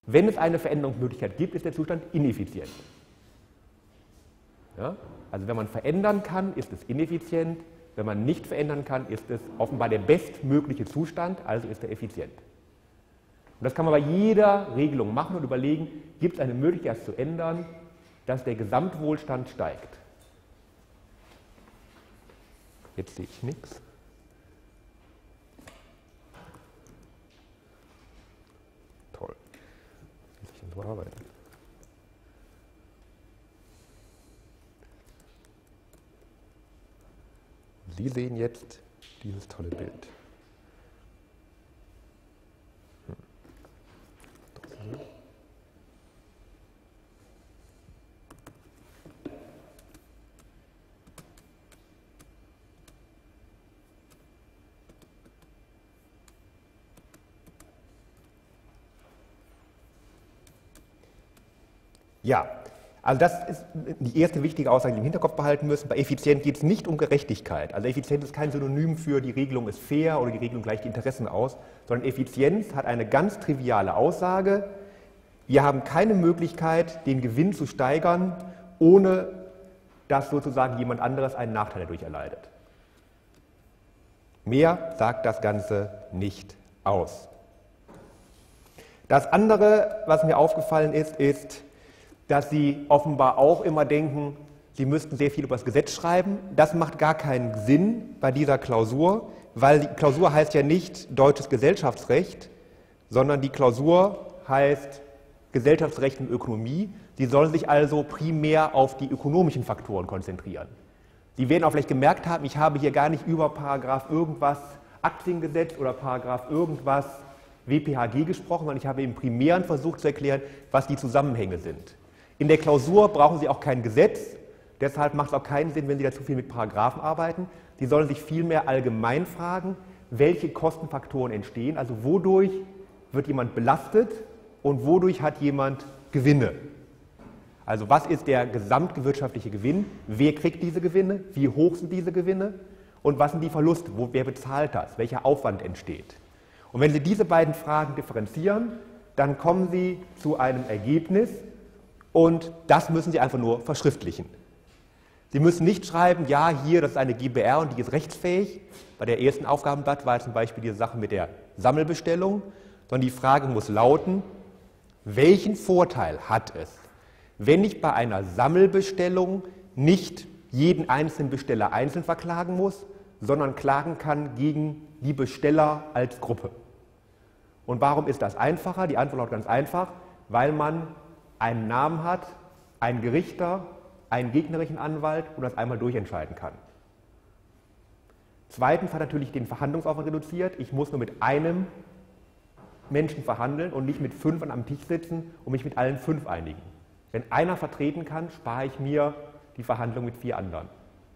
Wenn es eine Veränderungsmöglichkeit gibt, ist der Zustand ineffizient. Ja? Also wenn man verändern kann, ist es ineffizient. Wenn man nicht verändern kann, ist es offenbar der bestmögliche Zustand, also ist er effizient. Und das kann man bei jeder Regelung machen und überlegen, gibt es eine Möglichkeit, das zu ändern, dass der Gesamtwohlstand steigt. Jetzt sehe ich nichts. Toll. Wie soll ich denn so arbeiten? Sie sehen jetzt dieses tolle Bild. Ja, also das ist die erste wichtige Aussage, die wir im Hinterkopf behalten müssen. Bei effizient geht es nicht um Gerechtigkeit. Also Effizienz ist kein Synonym für die Regelung ist fair oder die Regelung gleicht die Interessen aus, sondern Effizienz hat eine ganz triviale Aussage. Wir haben keine Möglichkeit, den Gewinn zu steigern, ohne dass sozusagen jemand anderes einen Nachteil dadurch erleidet. Mehr sagt das Ganze nicht aus. Das andere, was mir aufgefallen ist, dass Sie offenbar auch immer denken, Sie müssten sehr viel über das Gesetz schreiben. Das macht gar keinen Sinn bei dieser Klausur, weil die Klausur heißt ja nicht deutsches Gesellschaftsrecht, sondern die Klausur heißt Gesellschaftsrecht und Ökonomie. Sie sollen sich also primär auf die ökonomischen Faktoren konzentrieren. Sie werden auch vielleicht gemerkt haben, ich habe hier gar nicht über Paragraph irgendwas Aktiengesetz oder Paragraph irgendwas WPHG gesprochen, sondern ich habe im Primären versucht zu erklären, was die Zusammenhänge sind. In der Klausur brauchen Sie auch kein Gesetz, deshalb macht es auch keinen Sinn, wenn Sie da zu viel mit Paragraphen arbeiten. Sie sollen sich vielmehr allgemein fragen, welche Kostenfaktoren entstehen, also wodurch wird jemand belastet und wodurch hat jemand Gewinne. Also was ist der gesamtwirtschaftliche Gewinn, wer kriegt diese Gewinne, wie hoch sind diese Gewinne und was sind die Verluste, wer bezahlt das, welcher Aufwand entsteht. Und wenn Sie diese beiden Fragen differenzieren, dann kommen Sie zu einem Ergebnis und das müssen Sie einfach nur verschriftlichen. Sie müssen nicht schreiben, ja, hier, das ist eine GbR und die ist rechtsfähig. Bei der ersten Aufgabenblatt war zum Beispiel diese Sache mit der Sammelbestellung, sondern die Frage muss lauten, welchen Vorteil hat es, wenn ich bei einer Sammelbestellung nicht jeden einzelnen Besteller einzeln verklagen muss, sondern klagen kann gegen die Besteller als Gruppe. Und warum ist das einfacher? Die Antwort lautet ganz einfach, weil man einen Namen hat, einen Gerichter, einen gegnerischen Anwalt und das einmal durchentscheiden kann. Zweitens hat natürlich den Verhandlungsaufwand reduziert. Ich muss nur mit einem Menschen verhandeln und nicht mit 5 am Tisch sitzen und mich mit allen 5 einigen. Wenn einer vertreten kann, spare ich mir die Verhandlung mit 4 anderen.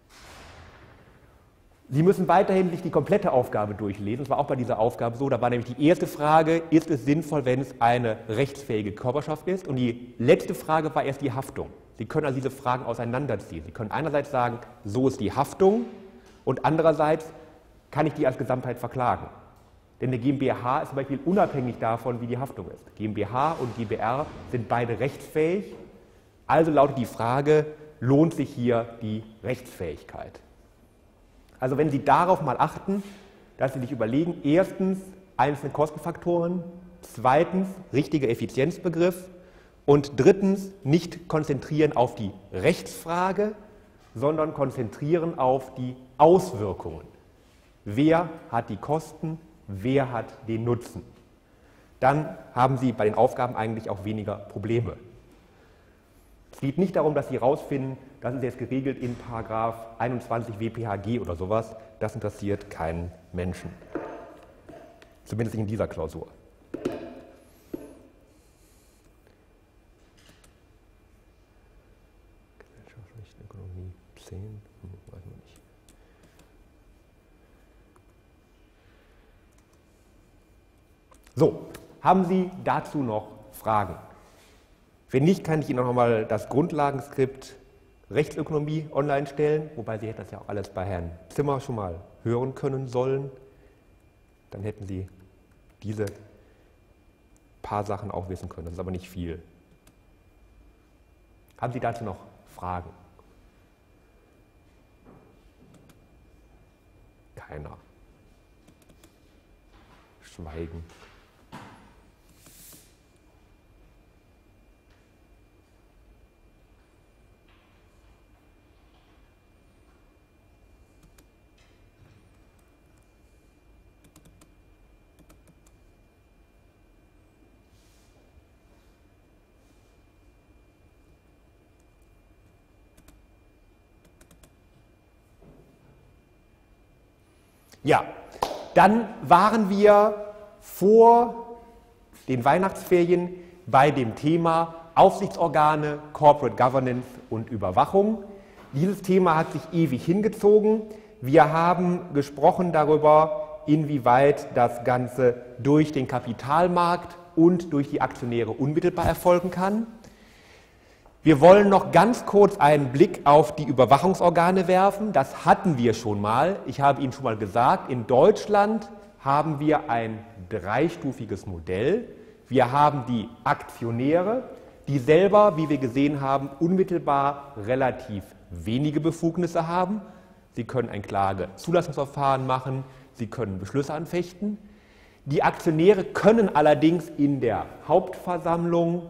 Sie müssen weiterhin sich die komplette Aufgabe durchlesen. Das war auch bei dieser Aufgabe so. Da war nämlich die erste Frage, ist es sinnvoll, wenn es eine rechtsfähige Körperschaft ist? Und die letzte Frage war erst die Haftung. Sie können also diese Fragen auseinanderziehen. Sie können einerseits sagen, so ist die Haftung und andererseits kann ich die als Gesamtheit verklagen. Denn eine GmbH ist zum Beispiel unabhängig davon, wie die Haftung ist. GmbH und GbR sind beide rechtsfähig. Also lautet die Frage, lohnt sich hier die Rechtsfähigkeit? Also wenn Sie darauf mal achten, dass Sie sich überlegen, erstens einzelne Kostenfaktoren, zweitens richtiger Effizienzbegriff und drittens nicht konzentrieren auf die Rechtsfrage, sondern konzentrieren auf die Auswirkungen. Wer hat die Kosten, wer hat den Nutzen? Dann haben Sie bei den Aufgaben eigentlich auch weniger Probleme. Es geht nicht darum, dass Sie herausfinden, das ist jetzt geregelt in Paragraph 21 WPHG oder sowas. Das interessiert keinen Menschen. Zumindest nicht in dieser Klausur. Gesellschaftsrecht, Ökonomie 10, weiß man nicht. So, haben Sie dazu noch Fragen? Wenn nicht, kann ich Ihnen noch einmal das Grundlagenskript Rechtsökonomie online stellen, wobei Sie hätten das ja auch alles bei Herrn Zimmer schon mal hören können sollen. Dann hätten Sie diese paar Sachen auch wissen können. Das ist aber nicht viel. Haben Sie dazu noch Fragen? Keiner. Schweigen. Ja, dann waren wir vor den Weihnachtsferien bei dem Thema Aufsichtsorgane, Corporate Governance und Überwachung. Dieses Thema hat sich ewig hingezogen. Wir haben gesprochen darüber, inwieweit das Ganze durch den Kapitalmarkt und durch die Aktionäre unmittelbar erfolgen kann. Wir wollen noch ganz kurz einen Blick auf die Überwachungsorgane werfen. Das hatten wir schon mal. Ich habe Ihnen schon mal gesagt, in Deutschland haben wir ein dreistufiges Modell. Wir haben die Aktionäre, die selber, wie wir gesehen haben, unmittelbar relativ wenige Befugnisse haben. Sie können ein Klagezulassungsverfahren machen, sie können Beschlüsse anfechten. Die Aktionäre können allerdings in der Hauptversammlung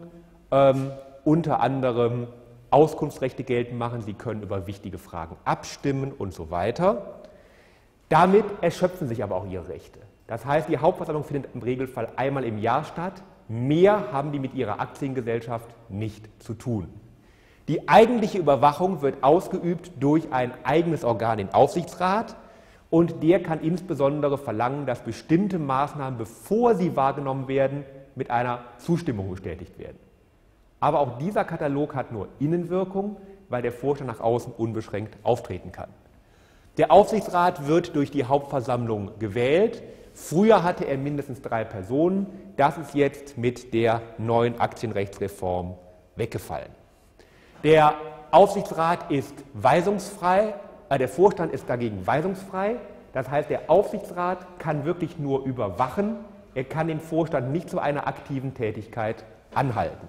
unter anderem Auskunftsrechte geltend machen, sie können über wichtige Fragen abstimmen und so weiter. Damit erschöpfen sich aber auch ihre Rechte. Das heißt, die Hauptversammlung findet im Regelfall einmal im Jahr statt. Mehr haben die mit ihrer Aktiengesellschaft nicht zu tun. Die eigentliche Überwachung wird ausgeübt durch ein eigenes Organ, den Aufsichtsrat, und der kann insbesondere verlangen, dass bestimmte Maßnahmen, bevor sie wahrgenommen werden, mit einer Zustimmung bestätigt werden. Aber auch dieser Katalog hat nur Innenwirkung, weil der Vorstand nach außen unbeschränkt auftreten kann. Der Aufsichtsrat wird durch die Hauptversammlung gewählt. Früher hatte er mindestens 3 Personen. Das ist jetzt mit der neuen Aktienrechtsreform weggefallen. Der Aufsichtsrat ist weisungsfrei, der Vorstand ist dagegen weisungsfrei. Das heißt, der Aufsichtsrat kann wirklich nur überwachen. Er kann den Vorstand nicht zu einer aktiven Tätigkeit anhalten.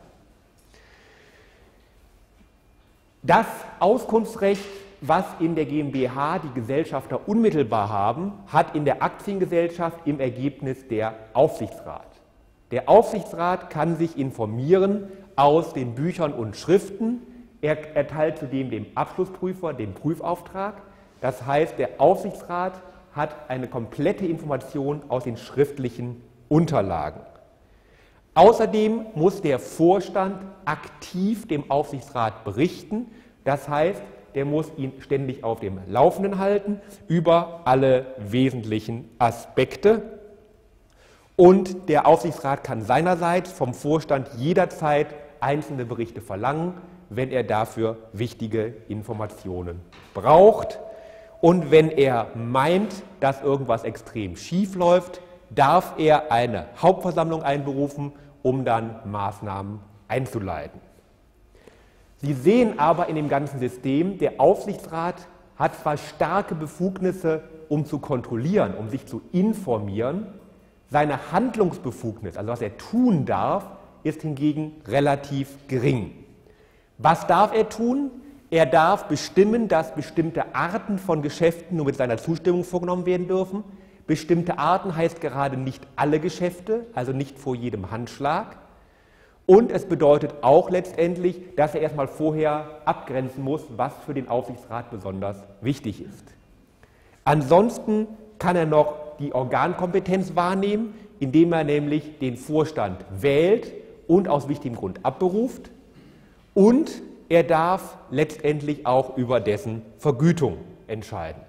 Das Auskunftsrecht, was in der GmbH die Gesellschafter unmittelbar haben, hat in der Aktiengesellschaft im Ergebnis der Aufsichtsrat. Der Aufsichtsrat kann sich informieren aus den Büchern und Schriften. Er erteilt zudem dem Abschlussprüfer den Prüfauftrag. Das heißt, der Aufsichtsrat hat eine komplette Information aus den schriftlichen Unterlagen. Außerdem muss der Vorstand aktiv dem Aufsichtsrat berichten. Das heißt, der muss ihn ständig auf dem Laufenden halten über alle wesentlichen Aspekte. Und der Aufsichtsrat kann seinerseits vom Vorstand jederzeit einzelne Berichte verlangen, wenn er dafür wichtige Informationen braucht. Und wenn er meint, dass irgendwas extrem schief läuft, darf er eine Hauptversammlung einberufen, um dann Maßnahmen einzuleiten. Sie sehen aber in dem ganzen System, der Aufsichtsrat hat zwar starke Befugnisse, um zu kontrollieren, um sich zu informieren, seine Handlungsbefugnis, also was er tun darf, ist hingegen relativ gering. Was darf er tun? Er darf bestimmen, dass bestimmte Arten von Geschäften nur mit seiner Zustimmung vorgenommen werden dürfen. Bestimmte Arten heißt gerade nicht alle Geschäfte, also nicht vor jedem Handschlag. Und es bedeutet auch letztendlich, dass er erstmal vorher abgrenzen muss, was für den Aufsichtsrat besonders wichtig ist. Ansonsten kann er noch die Organkompetenz wahrnehmen, indem er nämlich den Vorstand wählt und aus wichtigem Grund abberuft. Und er darf letztendlich auch über dessen Vergütung entscheiden.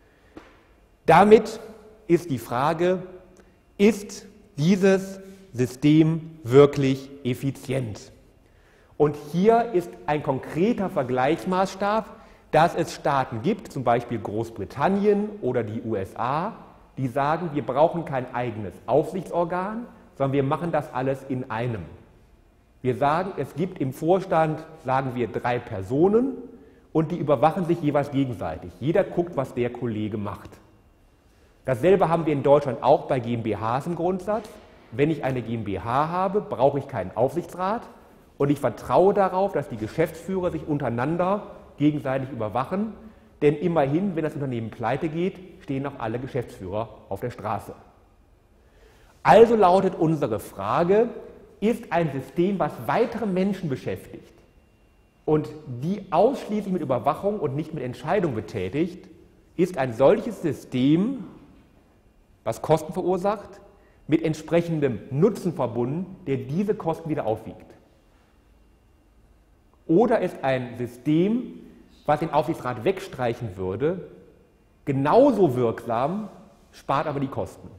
Damit ist die Frage, ist dieses System wirklich effizient? Und hier ist ein konkreter Vergleichsmaßstab, dass es Staaten gibt, zum Beispiel Großbritannien oder die USA, die sagen, wir brauchen kein eigenes Aufsichtsorgan, sondern wir machen das alles in einem. Wir sagen, es gibt im Vorstand, sagen wir, 3 Personen und die überwachen sich jeweils gegenseitig. Jeder guckt, was der Kollege macht. Dasselbe haben wir in Deutschland auch bei GmbHs im Grundsatz. wenn ich eine GmbH habe, brauche ich keinen Aufsichtsrat und ich vertraue darauf, dass die Geschäftsführer sich untereinander gegenseitig überwachen, denn immerhin, wenn das Unternehmen pleite geht, stehen auch alle Geschäftsführer auf der Straße. Also lautet unsere Frage, ist ein System, was weitere Menschen beschäftigt und die ausschließlich mit Überwachung und nicht mit Entscheidung betätigt, ist ein solches System, was Kosten verursacht, mit entsprechendem Nutzen verbunden, der diese Kosten wieder aufwiegt? Oder ist ein System, was den Aufsichtsrat wegstreichen würde, genauso wirksam, spart aber die Kosten?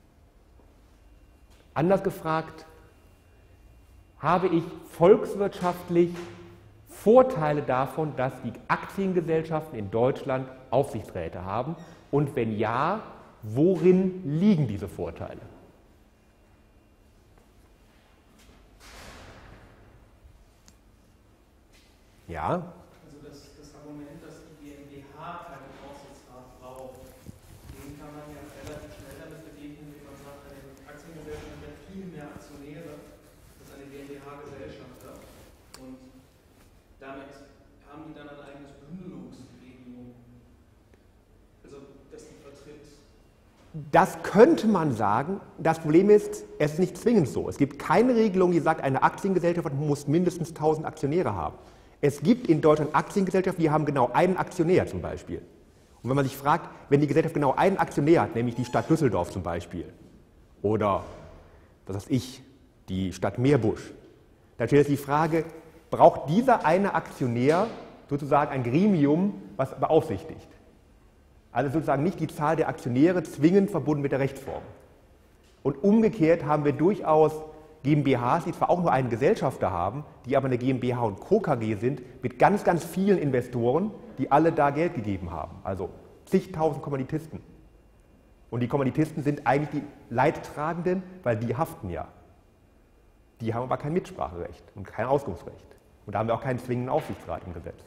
Anders gefragt, habe ich volkswirtschaftlich Vorteile davon, dass die Aktiengesellschaften in Deutschland Aufsichtsräte haben? Und wenn ja, worin liegen diese Vorteile? Ja? Also das Argument, dass die GmbH keinen Aufsichtsrat braucht, den kann man ja relativ schnell damit begegnen, wie man sagt, eine Aktiengesellschaft hat viel mehr Aktionäre als eine GmbH-Gesellschafter. Und damit haben die dann ein eigenes Bündelungsgremium. Also das die vertritt. Das könnte man sagen. Das Problem ist, es ist nicht zwingend so. Es gibt keine Regelung, die sagt, eine Aktiengesellschaft muss mindestens 1000 Aktionäre haben. Es gibt in Deutschland Aktiengesellschaften, die haben genau einen Aktionär zum Beispiel. Und wenn man sich fragt, wenn die Gesellschaft genau einen Aktionär hat, nämlich die Stadt Düsseldorf zum Beispiel, oder, was weiß ich, die Stadt Meerbusch, dann stellt sich die Frage, braucht dieser eine Aktionär sozusagen ein Gremium, was beaufsichtigt? Also sozusagen nicht die Zahl der Aktionäre zwingend verbunden mit der Rechtsform. Und umgekehrt haben wir durchaus GmbHs, die zwar auch nur einen Gesellschafter haben, die aber eine GmbH und Co. KG sind, mit ganz, ganz vielen Investoren, die alle da Geld gegeben haben. Also zigtausend Kommanditisten. Und die Kommanditisten sind eigentlich die Leidtragenden, weil die haften ja. Die haben aber kein Mitspracherecht und kein Auskunftsrecht. Und da haben wir auch keinen zwingenden Aufsichtsrat im Gesetz.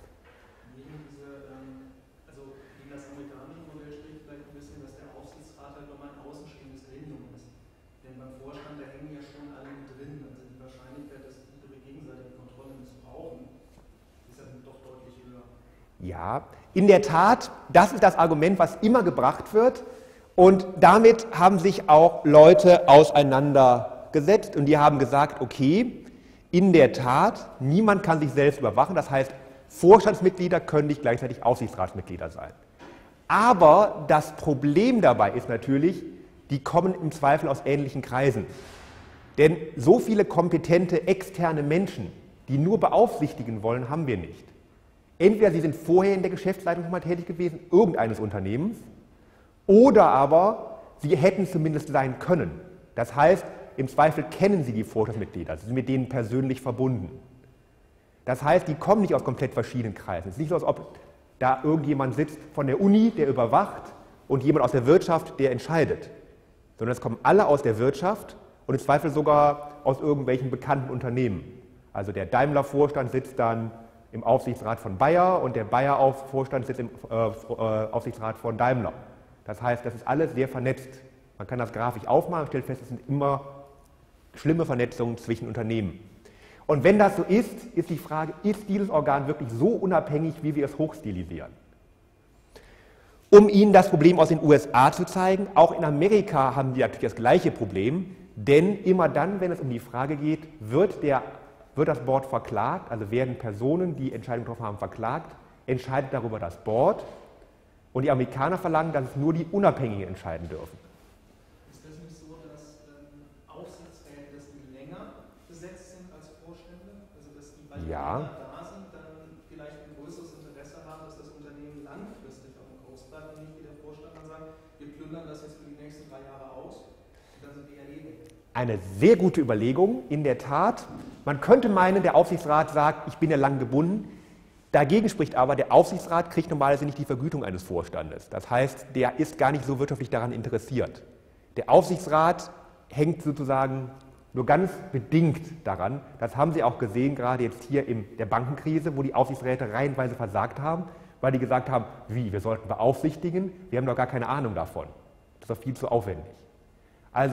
Gegen das amerikanische Modell spricht vielleicht ein bisschen, dass der Aufsichtsrat halt nochmal ein außenstehendes Gremium ist. Denn beim Vorstand, da hängen ja schon alle mit drin. Also die Wahrscheinlichkeit, dass die ihre gegenseitige Kontrolle missbrauchen, ist ja doch deutlich höher. Ja, in der Tat, das ist das Argument, was immer gebracht wird. Und damit haben sich auch Leute auseinandergesetzt und die haben gesagt, okay, in der Tat, niemand kann sich selbst überwachen. Das heißt, Vorstandsmitglieder können nicht gleichzeitig Aufsichtsratsmitglieder sein. Aber das Problem dabei ist natürlich, die kommen im Zweifel aus ähnlichen Kreisen. Denn so viele kompetente externe Menschen, die nur beaufsichtigen wollen, haben wir nicht. Entweder sie sind vorher in der Geschäftsleitung schon mal tätig gewesen, irgendeines Unternehmens, oder aber sie hätten zumindest sein können. Das heißt, im Zweifel kennen sie die Vorstandsmitglieder, sie sind mit denen persönlich verbunden. Das heißt, die kommen nicht aus komplett verschiedenen Kreisen. Es ist nicht so, als ob da irgendjemand sitzt von der Uni, der überwacht, und jemand aus der Wirtschaft, der entscheidet. Sondern es kommen alle aus der Wirtschaft und im Zweifel sogar aus irgendwelchen bekannten Unternehmen. Also der Daimler-Vorstand sitzt dann im Aufsichtsrat von Bayer und der Bayer-Vorstand sitzt im Aufsichtsrat von Daimler. Das heißt, das ist alles sehr vernetzt. Man kann das grafisch aufmalen und stellt fest, es sind immer schlimme Vernetzungen zwischen Unternehmen. Und wenn das so ist, ist die Frage, ist dieses Organ wirklich so unabhängig, wie wir es hochstilisieren? Um Ihnen das Problem aus den USA zu zeigen, auch in Amerika haben die natürlich das gleiche Problem, denn immer dann, wenn es um die Frage geht, wird das Board verklagt, also werden Personen, die Entscheidungen getroffen haben, verklagt, entscheidet darüber das Board und die Amerikaner verlangen, dass es nur die Unabhängigen entscheiden dürfen. Ist das nicht so, dass Aufsichtsräte, dass die länger besetzt sind als Vorstände? Also dass die, weil die länger da sind, dann vielleicht ein größeres Interesse haben, dass das Unternehmen langfristig auf dem Kurs bleibt und nicht wie der Vorstand dann sagt, wir plündern das jetzt für die nächsten 3 Jahre aus und dann sind wir erledigt. Eine sehr gute Überlegung, in der Tat. Man könnte meinen, der Aufsichtsrat sagt, ich bin ja lang gebunden. Dagegen spricht aber, der Aufsichtsrat kriegt normalerweise nicht die Vergütung eines Vorstandes. Das heißt, der ist gar nicht so wirtschaftlich daran interessiert. Der Aufsichtsrat hängt sozusagen nur ganz bedingt daran. Das haben Sie auch gesehen, gerade jetzt hier in der Bankenkrise, wo die Aufsichtsräte reihenweise versagt haben, weil die gesagt haben, wir sollten beaufsichtigen, wir haben doch gar keine Ahnung davon. Das ist doch viel zu aufwendig. Also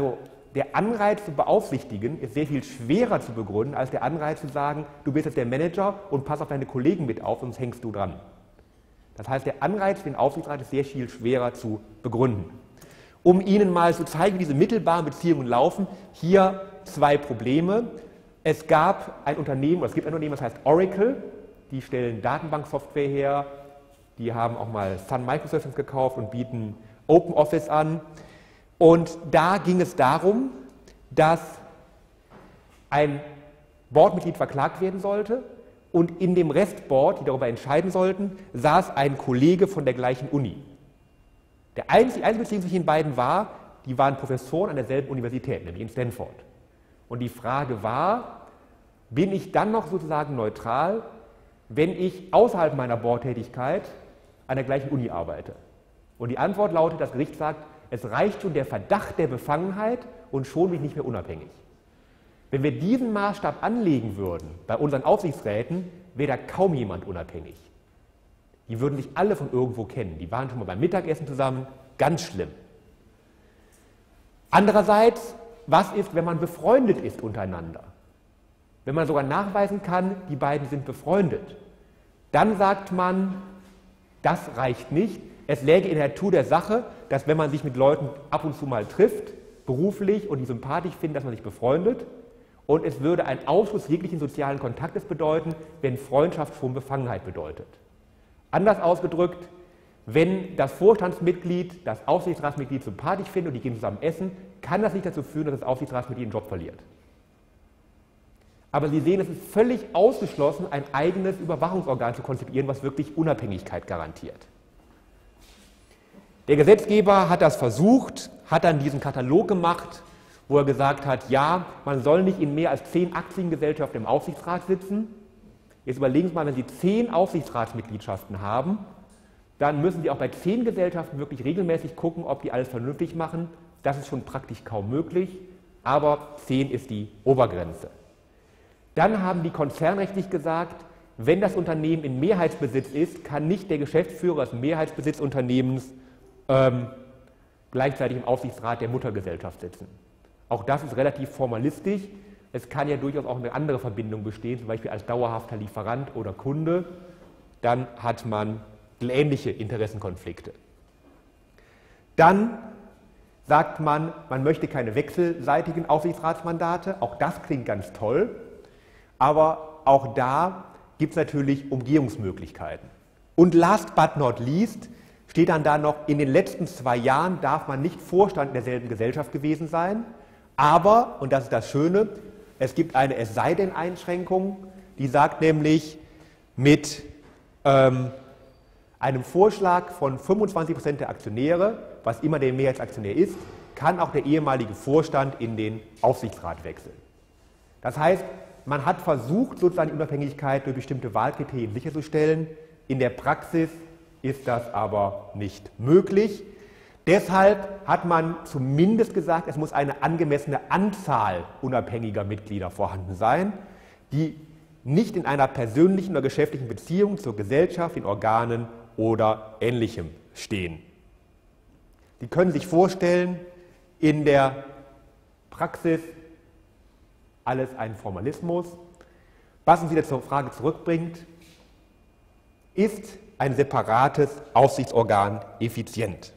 der Anreiz zu beaufsichtigen ist sehr viel schwerer zu begründen, als der Anreiz zu sagen, du bist jetzt der Manager und pass auf deine Kollegen mit auf, sonst hängst du dran. Das heißt, der Anreiz für den Aufsichtsrat ist sehr viel schwerer zu begründen. Um Ihnen mal zu zeigen, wie diese mittelbaren Beziehungen laufen, hier zwei Probleme. Es gab ein Unternehmen, oder es gibt ein Unternehmen, das heißt Oracle, die stellen Datenbanksoftware her, die haben auch mal Sun Microsystems gekauft und bieten OpenOffice an. Und da ging es darum, dass ein Boardmitglied verklagt werden sollte und in dem Restboard, die darüber entscheiden sollten, saß ein Kollege von der gleichen Uni. Die einzige Beziehung zwischen den beiden war, die waren Professoren an derselben Universität, nämlich in Stanford. Und die Frage war, bin ich dann noch sozusagen neutral, wenn ich außerhalb meiner Boardtätigkeit an der gleichen Uni arbeite? Und die Antwort lautet, das Gericht sagt, es reicht schon der Verdacht der Befangenheit und schon bin ich nicht mehr unabhängig. Wenn wir diesen Maßstab anlegen würden bei unseren Aufsichtsräten, wäre da kaum jemand unabhängig. Die würden sich alle von irgendwo kennen. Die waren schon mal beim Mittagessen zusammen, ganz schlimm. Andererseits, was ist, wenn man befreundet ist untereinander? Wenn man sogar nachweisen kann, die beiden sind befreundet, dann sagt man, das reicht nicht. Es läge in der Natur der Sache, dass wenn man sich mit Leuten ab und zu mal trifft, beruflich und die sympathisch finden, dass man sich befreundet. Und es würde ein Ausschluss jeglichen sozialen Kontaktes bedeuten, wenn Freundschaft schon Befangenheit bedeutet. Anders ausgedrückt, wenn das Vorstandsmitglied das Aufsichtsratsmitglied sympathisch findet und die gehen zusammen essen, kann das nicht dazu führen, dass das Aufsichtsratsmitglied den Job verliert. Aber Sie sehen, es ist völlig ausgeschlossen, ein eigenes Überwachungsorgan zu konzipieren, was wirklich Unabhängigkeit garantiert. Der Gesetzgeber hat das versucht, hat dann diesen Katalog gemacht, wo er gesagt hat, ja, man soll nicht in mehr als 10 Aktiengesellschaften im Aufsichtsrat sitzen. Jetzt überlegen Sie mal, wenn Sie 10 Aufsichtsratsmitgliedschaften haben, dann müssen Sie auch bei 10 Gesellschaften wirklich regelmäßig gucken, ob die alles vernünftig machen. Das ist schon praktisch kaum möglich, aber 10 ist die Obergrenze. Dann haben die konzernrechtlich gesagt, wenn das Unternehmen in Mehrheitsbesitz ist, kann nicht der Geschäftsführer des Mehrheitsbesitzunternehmens gleichzeitig im Aufsichtsrat der Muttergesellschaft sitzen. Auch das ist relativ formalistisch. Es kann ja durchaus auch eine andere Verbindung bestehen, zum Beispiel als dauerhafter Lieferant oder Kunde. Dann hat man ähnliche Interessenkonflikte. Dann sagt man, man möchte keine wechselseitigen Aufsichtsratsmandate. Auch das klingt ganz toll, aber auch da gibt es natürlich Umgehungsmöglichkeiten. Und last but not least steht dann da noch, in den letzten 2 Jahren darf man nicht Vorstand derselben Gesellschaft gewesen sein, aber, und das ist das Schöne, es gibt eine Es-sei-denn-Einschränkung, die sagt nämlich, mit einem Vorschlag von 25% der Aktionäre, was immer der Mehrheitsaktionär ist, kann auch der ehemalige Vorstand in den Aufsichtsrat wechseln. Das heißt, man hat versucht, sozusagen die Unabhängigkeit durch bestimmte Wahlkriterien sicherzustellen. In der Praxis ist das aber nicht möglich. Deshalb hat man zumindest gesagt, es muss eine angemessene Anzahl unabhängiger Mitglieder vorhanden sein, die nicht in einer persönlichen oder geschäftlichen Beziehung zur Gesellschaft, den Organen oder Ähnlichem stehen. Sie können sich vorstellen, in der Praxis alles ein Formalismus. Was uns wieder zur Frage zurückbringt, ist ein separates Aufsichtsorgan effizient?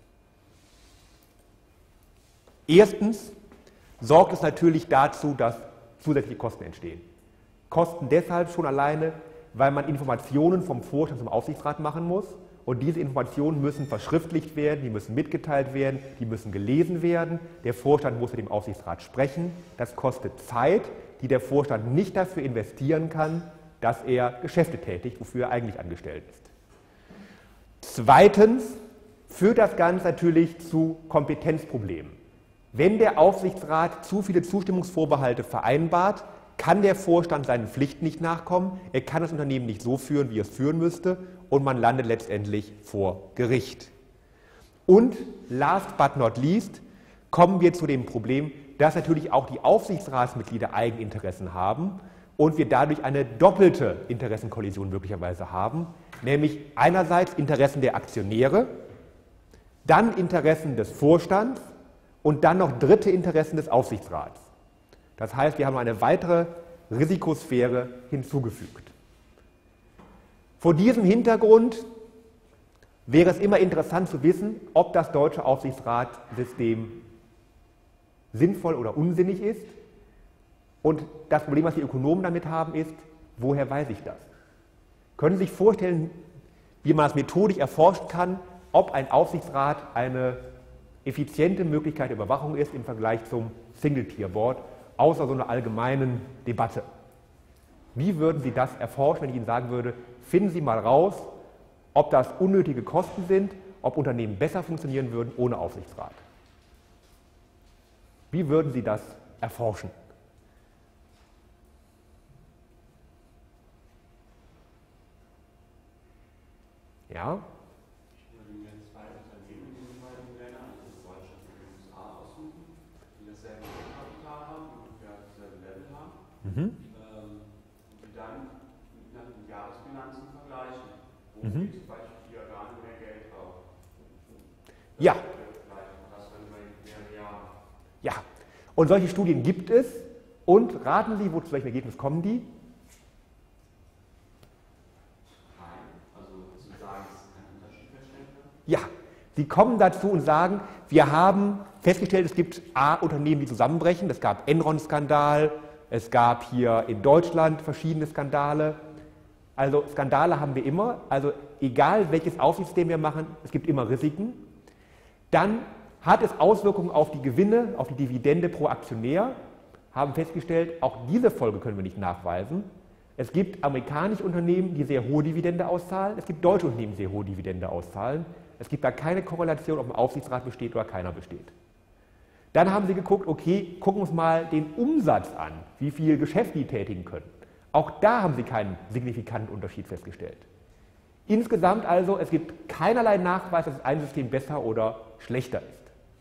Erstens sorgt es natürlich dazu, dass zusätzliche Kosten entstehen. Kosten deshalb schon alleine, weil man Informationen vom Vorstand zum Aufsichtsrat machen muss und diese Informationen müssen verschriftlicht werden, die müssen mitgeteilt werden, die müssen gelesen werden. Der Vorstand muss mit dem Aufsichtsrat sprechen. Das kostet Zeit, die der Vorstand nicht dafür investieren kann, dass er Geschäfte tätigt, wofür er eigentlich angestellt ist. Zweitens führt das Ganze natürlich zu Kompetenzproblemen. Wenn der Aufsichtsrat zu viele Zustimmungsvorbehalte vereinbart, kann der Vorstand seinen Pflichten nicht nachkommen, er kann das Unternehmen nicht so führen, wie er es führen müsste, und man landet letztendlich vor Gericht. Und last but not least kommen wir zu dem Problem, dass natürlich auch die Aufsichtsratsmitglieder Eigeninteressen haben und wir dadurch eine doppelte Interessenkollision möglicherweise haben, nämlich einerseits Interessen der Aktionäre, dann Interessen des Vorstands und dann noch dritte Interessen des Aufsichtsrats. Das heißt, wir haben eine weitere Risikosphäre hinzugefügt. Vor diesem Hintergrund wäre es immer interessant zu wissen, ob das deutsche Aufsichtsratssystem sinnvoll oder unsinnig ist. Und das Problem, was die Ökonomen damit haben, ist, woher weiß ich das? Können Sie sich vorstellen, wie man das methodisch erforschen kann, ob ein Aufsichtsrat eine effiziente Möglichkeit der Überwachung ist im Vergleich zum Single-Tier-Board, außer so einer allgemeinen Debatte? Wie würden Sie das erforschen, wenn ich Ihnen sagen würde, finden Sie mal raus, ob das unnötige Kosten sind, ob Unternehmen besser funktionieren würden ohne Aufsichtsrat? Wie würden Sie das erforschen? Ja? Ich würde mir zwei Unternehmen in den beiden Ländern, also Deutschland und die USA, aussuchen, die dasselbe Kapital haben, ungefähr dasselbe Level haben, und die dann nach den Jahresbilanzen vergleichen. Wo geht zum Beispiel die Organe mehr Geld drauf? Ja. Das dann über mehrere Jahre. Ja. Und solche Studien gibt es. Und raten Sie, zu welchem Ergebnis kommen die? Ja, sie kommen dazu und sagen, wir haben festgestellt, es gibt Unternehmen, die zusammenbrechen. Es gab Enron-Skandal, es gab hier in Deutschland verschiedene Skandale. Also Skandale haben wir immer, also egal welches Aufsichtsystem wir machen, es gibt immer Risiken. Dann hat es Auswirkungen auf die Gewinne, auf die Dividende pro Aktionär, haben festgestellt, auch diese Folge können wir nicht nachweisen. Es gibt amerikanische Unternehmen, die sehr hohe Dividende auszahlen, es gibt deutsche Unternehmen, die sehr hohe Dividende auszahlen. Es gibt da keine Korrelation, ob ein Aufsichtsrat besteht oder keiner besteht. Dann haben sie geguckt, okay, gucken wir uns mal den Umsatz an, wie viel Geschäft die tätigen können. Auch da haben sie keinen signifikanten Unterschied festgestellt. Insgesamt also, es gibt keinerlei Nachweis, dass ein System besser oder schlechter ist.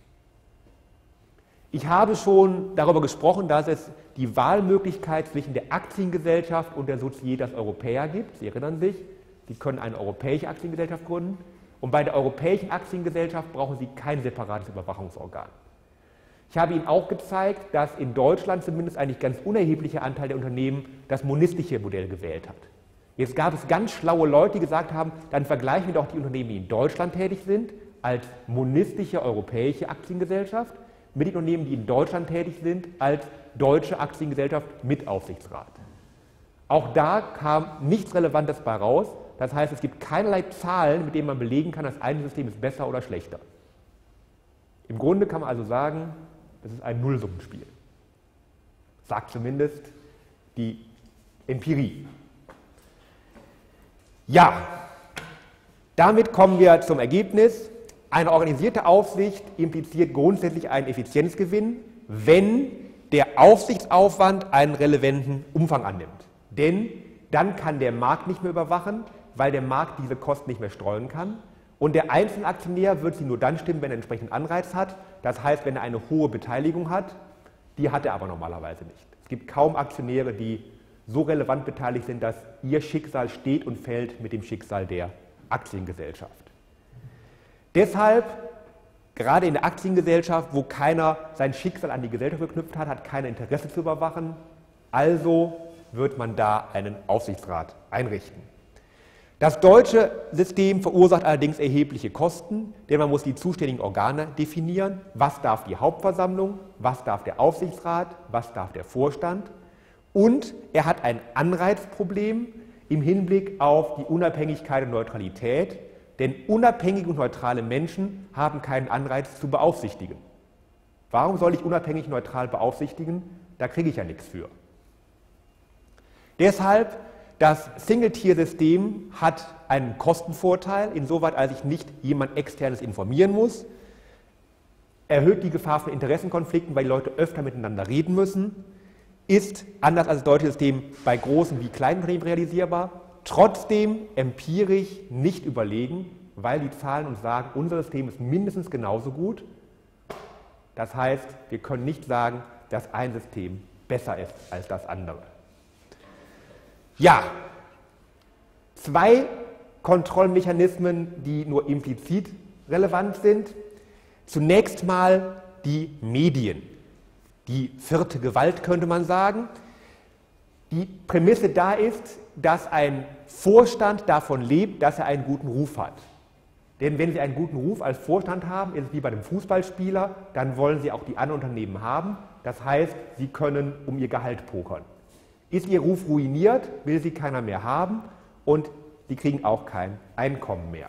Ich habe schon darüber gesprochen, dass es die Wahlmöglichkeit zwischen der Aktiengesellschaft und der Societas Europaea gibt. Sie erinnern sich, Sie können eine europäische Aktiengesellschaft gründen. Und bei der europäischen Aktiengesellschaft brauchen Sie kein separates Überwachungsorgan. Ich habe Ihnen auch gezeigt, dass in Deutschland zumindest ein nicht ganz unerheblicher Anteil der Unternehmen das monistische Modell gewählt hat. Jetzt gab es ganz schlaue Leute, die gesagt haben, dann vergleichen wir doch die Unternehmen, die in Deutschland tätig sind, als monistische europäische Aktiengesellschaft mit den Unternehmen, die in Deutschland tätig sind, als deutsche Aktiengesellschaft mit Aufsichtsrat. Auch da kam nichts Relevantes bei raus. Das heißt, es gibt keinerlei Zahlen, mit denen man belegen kann, dass ein System ist besser oder schlechter. Im Grunde kann man also sagen, es ist ein Nullsummenspiel. Sagt zumindest die Empirie. Ja, damit kommen wir zum Ergebnis. Eine organisierte Aufsicht impliziert grundsätzlich einen Effizienzgewinn, wenn der Aufsichtsaufwand einen relevanten Umfang annimmt. Denn dann kann der Markt nicht mehr überwachen, weil der Markt diese Kosten nicht mehr streuen kann. Und der Einzelaktionär wird sie nur dann stimmen, wenn er einen entsprechenden Anreiz hat. Das heißt, wenn er eine hohe Beteiligung hat, die hat er aber normalerweise nicht. Es gibt kaum Aktionäre, die so relevant beteiligt sind, dass ihr Schicksal steht und fällt mit dem Schicksal der Aktiengesellschaft. Deshalb, gerade in der Aktiengesellschaft, wo keiner sein Schicksal an die Gesellschaft geknüpft hat, hat keiner Interesse zu überwachen, also wird man da einen Aufsichtsrat einrichten. Das deutsche System verursacht allerdings erhebliche Kosten, denn man muss die zuständigen Organe definieren. Was darf die Hauptversammlung, was darf der Aufsichtsrat, was darf der Vorstand? Und er hat ein Anreizproblem im Hinblick auf die Unabhängigkeit und Neutralität, denn unabhängige und neutrale Menschen haben keinen Anreiz zu beaufsichtigen. Warum soll ich unabhängig neutral beaufsichtigen? Da kriege ich ja nichts für. Deshalb, das Single-Tier-System hat einen Kostenvorteil, insoweit als ich nicht jemand Externes informieren muss, erhöht die Gefahr von Interessenkonflikten, weil die Leute öfter miteinander reden müssen, ist, anders als das deutsche System, bei großen wie kleinen Unternehmen realisierbar, trotzdem empirisch nicht überlegen, weil die Zahlen uns sagen, unser System ist mindestens genauso gut. Das heißt, wir können nicht sagen, dass ein System besser ist als das andere. Ja, zwei Kontrollmechanismen, die nur implizit relevant sind. Zunächst mal die Medien. Die vierte Gewalt könnte man sagen. Die Prämisse da ist, dass ein Vorstand davon lebt, dass er einen guten Ruf hat. Denn wenn Sie einen guten Ruf als Vorstand haben, ist es wie bei einem Fußballspieler, dann wollen Sie auch die anderen Unternehmen haben. Das heißt, Sie können um Ihr Gehalt pokern. Ist Ihr Ruf ruiniert, will Sie keiner mehr haben und Sie kriegen auch kein Einkommen mehr.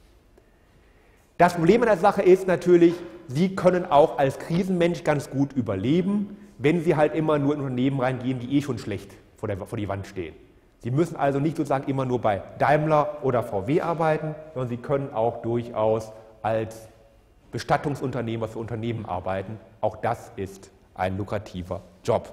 Das Problem an der Sache ist natürlich, Sie können auch als Krisenmensch ganz gut überleben, wenn Sie halt immer nur in Unternehmen reingehen, die schon schlecht vor die Wand stehen. Sie müssen also nicht sozusagen immer nur bei Daimler oder VW arbeiten, sondern Sie können auch durchaus als Bestattungsunternehmer für Unternehmen arbeiten. Auch das ist ein lukrativer Job.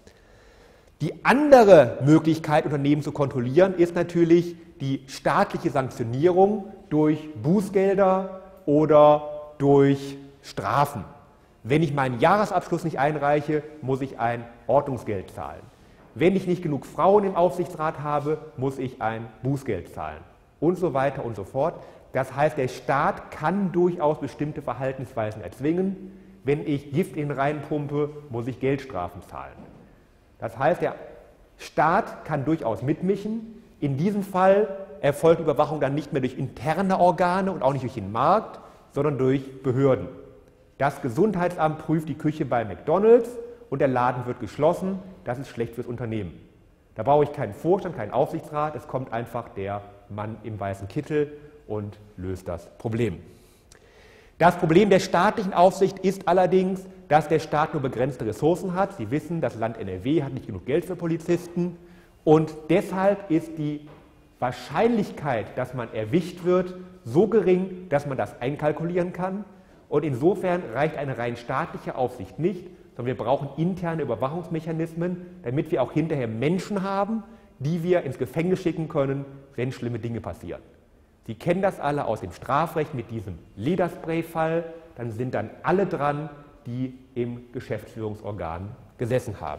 Die andere Möglichkeit, Unternehmen zu kontrollieren, ist natürlich die staatliche Sanktionierung durch Bußgelder oder durch Strafen. Wenn ich meinen Jahresabschluss nicht einreiche, muss ich ein Ordnungsgeld zahlen. Wenn ich nicht genug Frauen im Aufsichtsrat habe, muss ich ein Bußgeld zahlen und so weiter und so fort. Das heißt, der Staat kann durchaus bestimmte Verhaltensweisen erzwingen. Wenn ich Gift in den Rhein pumpe, muss ich Geldstrafen zahlen. Das heißt, der Staat kann durchaus mitmischen. In diesem Fall erfolgt Überwachung dann nicht mehr durch interne Organe und auch nicht durch den Markt, sondern durch Behörden. Das Gesundheitsamt prüft die Küche bei McDonald's und der Laden wird geschlossen. Das ist schlecht fürs Unternehmen. Da brauche ich keinen Vorstand, keinen Aufsichtsrat. Es kommt einfach der Mann im weißen Kittel und löst das Problem. Das Problem der staatlichen Aufsicht ist allerdings, dass der Staat nur begrenzte Ressourcen hat. Sie wissen, das Land NRW hat nicht genug Geld für Polizisten und deshalb ist die Wahrscheinlichkeit, dass man erwischt wird, so gering, dass man das einkalkulieren kann. Und insofern reicht eine rein staatliche Aufsicht nicht, sondern wir brauchen interne Überwachungsmechanismen, damit wir auch hinterher Menschen haben, die wir ins Gefängnis schicken können, wenn schlimme Dinge passieren. Sie kennen das alle aus dem Strafrecht mit diesem Lederspray-Fall. Dann sind dann alle dran, die im Geschäftsführungsorgan gesessen haben.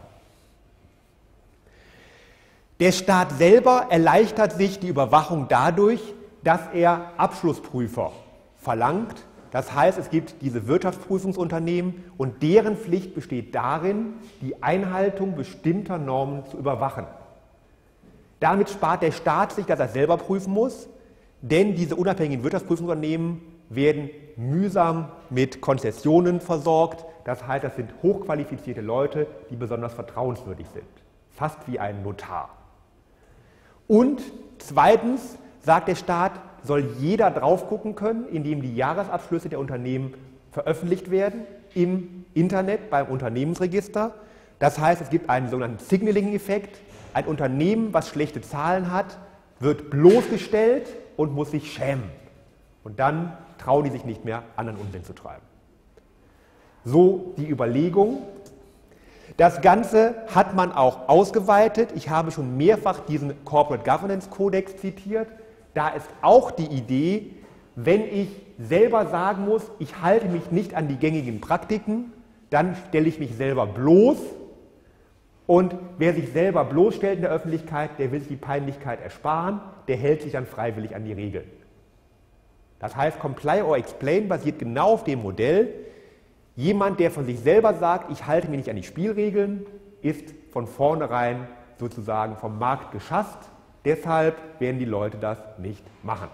Der Staat selber erleichtert sich die Überwachung dadurch, dass er Abschlussprüfer verlangt. Das heißt, es gibt diese Wirtschaftsprüfungsunternehmen und deren Pflicht besteht darin, die Einhaltung bestimmter Normen zu überwachen. Damit spart der Staat sich, dass er selber prüfen muss, denn diese unabhängigen Wirtschaftsprüfungsunternehmen werden mühsam mit Konzessionen versorgt. Das heißt, das sind hochqualifizierte Leute, die besonders vertrauenswürdig sind. Fast wie ein Notar. Und zweitens sagt der Staat, soll jeder drauf gucken können, indem die Jahresabschlüsse der Unternehmen veröffentlicht werden im Internet beim Unternehmensregister. Das heißt, es gibt einen sogenannten Signaling-Effekt. Ein Unternehmen, was schlechte Zahlen hat, wird bloßgestellt und muss sich schämen. Und dann trauen die sich nicht mehr, anderen Unsinn zu treiben. So die Überlegung. Das Ganze hat man auch ausgeweitet. Ich habe schon mehrfach diesen Corporate Governance Kodex zitiert. Da ist auch die Idee, wenn ich selber sagen muss, ich halte mich nicht an die gängigen Praktiken, dann stelle ich mich selber bloß. Und wer sich selber bloßstellt in der Öffentlichkeit, der will sich die Peinlichkeit ersparen, der hält sich dann freiwillig an die Regeln. Das heißt, Comply or Explain basiert genau auf dem Modell. Jemand, der von sich selber sagt, ich halte mich nicht an die Spielregeln, ist von vornherein sozusagen vom Markt geschasst. Deshalb werden die Leute das nicht machen.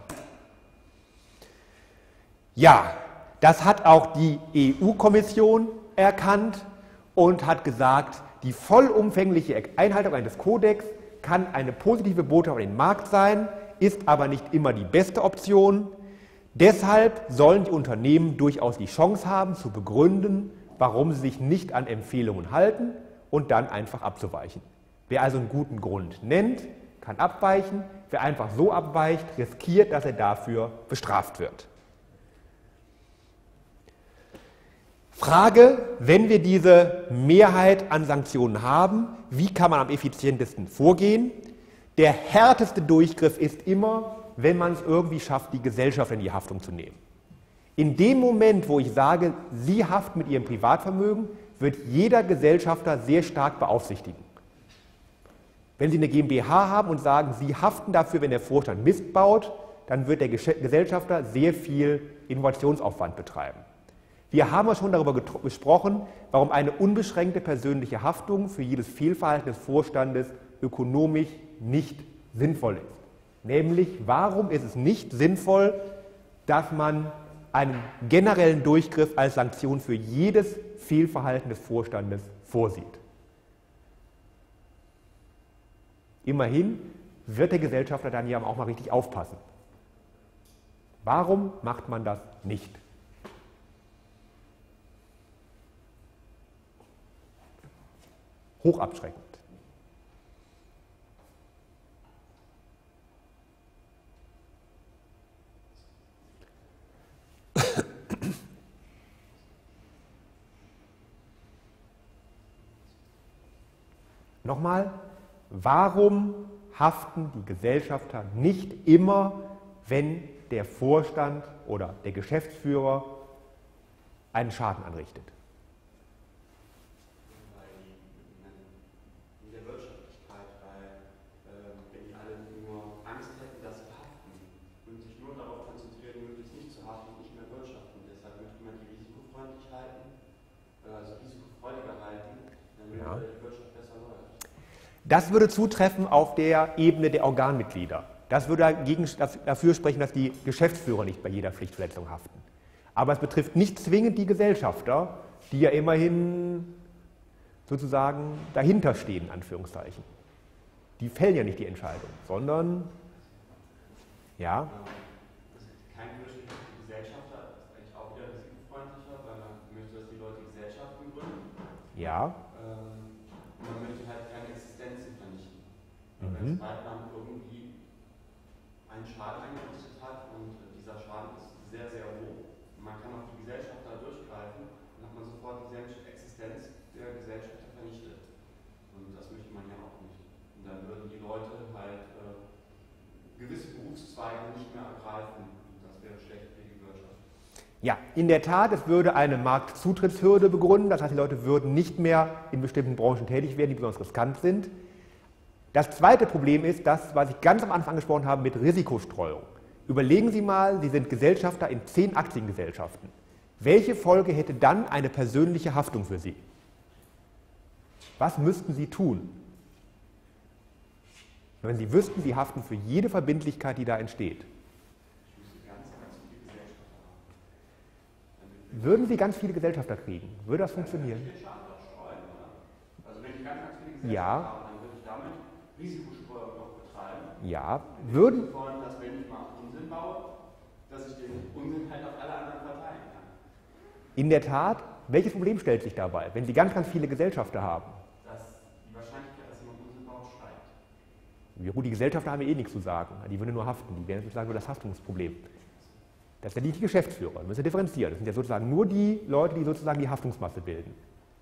Ja, das hat auch die EU-Kommission erkannt und hat gesagt, die vollumfängliche Einhaltung eines Kodex kann eine positive Botschaft an den Markt sein, ist aber nicht immer die beste Option. Deshalb sollen die Unternehmen durchaus die Chance haben, zu begründen, warum sie sich nicht an Empfehlungen halten und dann einfach abzuweichen. Wer also einen guten Grund nennt, kann abweichen. Wer einfach so abweicht, riskiert, dass er dafür bestraft wird. Frage, wenn wir diese Mehrheit an Sanktionen haben, wie kann man am effizientesten vorgehen? Der härteste Durchgriff ist immer, wenn man es irgendwie schafft, die Gesellschaft in die Haftung zu nehmen. In dem Moment, wo ich sage, Sie haften mit Ihrem Privatvermögen, wird jeder Gesellschafter sehr stark beaufsichtigen. Wenn Sie eine GmbH haben und sagen, Sie haften dafür, wenn der Vorstand Mist baut, dann wird der Gesellschafter sehr viel Innovationsaufwand betreiben. Wir haben ja schon darüber gesprochen, warum eine unbeschränkte persönliche Haftung für jedes Fehlverhalten des Vorstandes ökonomisch nicht sinnvoll ist. Nämlich, warum ist es nicht sinnvoll, dass man einen generellen Durchgriff als Sanktion für jedes Fehlverhalten des Vorstandes vorsieht. Immerhin wird der Gesellschafter dann ja auch mal richtig aufpassen. Warum macht man das nicht? Hochabschreckend. Nochmal, warum haften die Gesellschafter nicht immer, wenn der Vorstand oder der Geschäftsführer einen Schaden anrichtet? In der Wirtschaftlichkeit, weil wenn die alle nur Angst hätten, dass sie haften und sich nur darauf konzentrieren, möglichst nicht zu haften und nicht mehr wirtschaften, deshalb möchte man die risikofreundlich halten, also risikofreudiger halten, damit die Wirtschaft besser läuft. Das würde zutreffen auf der Ebene der Organmitglieder. Das würde dafür sprechen, dass die Geschäftsführer nicht bei jeder Pflichtverletzung haften. Aber es betrifft nicht zwingend die Gesellschafter, die ja immerhin sozusagen dahinter stehen, in Anführungszeichen. Die fällen ja nicht die Entscheidung, sondern, ja. Kein wirtschaftlicher Gesellschafter ist eigentlich auch wieder risikofreundlicher, weil man möchte, dass die Leute Gesellschaften gründen. Ja. Man möchte halt keine Existenzen vernichten. Wenn Zweitland irgendwie einen Schaden eingerichtet hat und dieser Schaden ist sehr, sehr hoch, man kann auf die Gesellschaft da durchgreifen, dann hat man sofort die Existenz der Gesellschaft vernichtet. Und das möchte man ja auch nicht. Und dann würden die Leute halt gewisse Berufszweige nicht mehr ergreifen. Und das wäre schlecht für die Wirtschaft. Ja, in der Tat, es würde eine Marktzutrittshürde begründen. Das heißt, die Leute würden nicht mehr in bestimmten Branchen tätig werden, die besonders riskant sind. Das zweite Problem ist das, was ich ganz am Anfang angesprochen habe, mit Risikostreuung. Überlegen Sie mal, Sie sind Gesellschafter in 10 Aktiengesellschaften. Welche Folge hätte dann eine persönliche Haftung für Sie? Was müssten Sie tun? Wenn Sie wüssten, Sie haften für jede Verbindlichkeit, die da entsteht. Würden Sie ganz viele Gesellschafter kriegen? Würde das funktionieren? Also wenn ich ganz viele Gesellschafter Ja. habe, dann würde ich damit Risikostreuung auch betreiben. Ja. Würden, Dass wenn ich mal Unsinn baue, dass ich den Unsinn halt auf alle anderen verteilen kann. in der Tat, welches Problem stellt sich dabei, wenn Sie ganz viele Gesellschafter haben? Dass die Wahrscheinlichkeit, dass jemand Unsinn baut, steigt. Ja, gut, die Gesellschafter haben ja eh nichts zu sagen. Die würden nur haften. Die werden sozusagen nur das Haftungsproblem. Das sind ja nicht die Geschäftsführer. Wir müssen differenzieren. Das sind ja sozusagen nur die Leute, die sozusagen die Haftungsmasse bilden.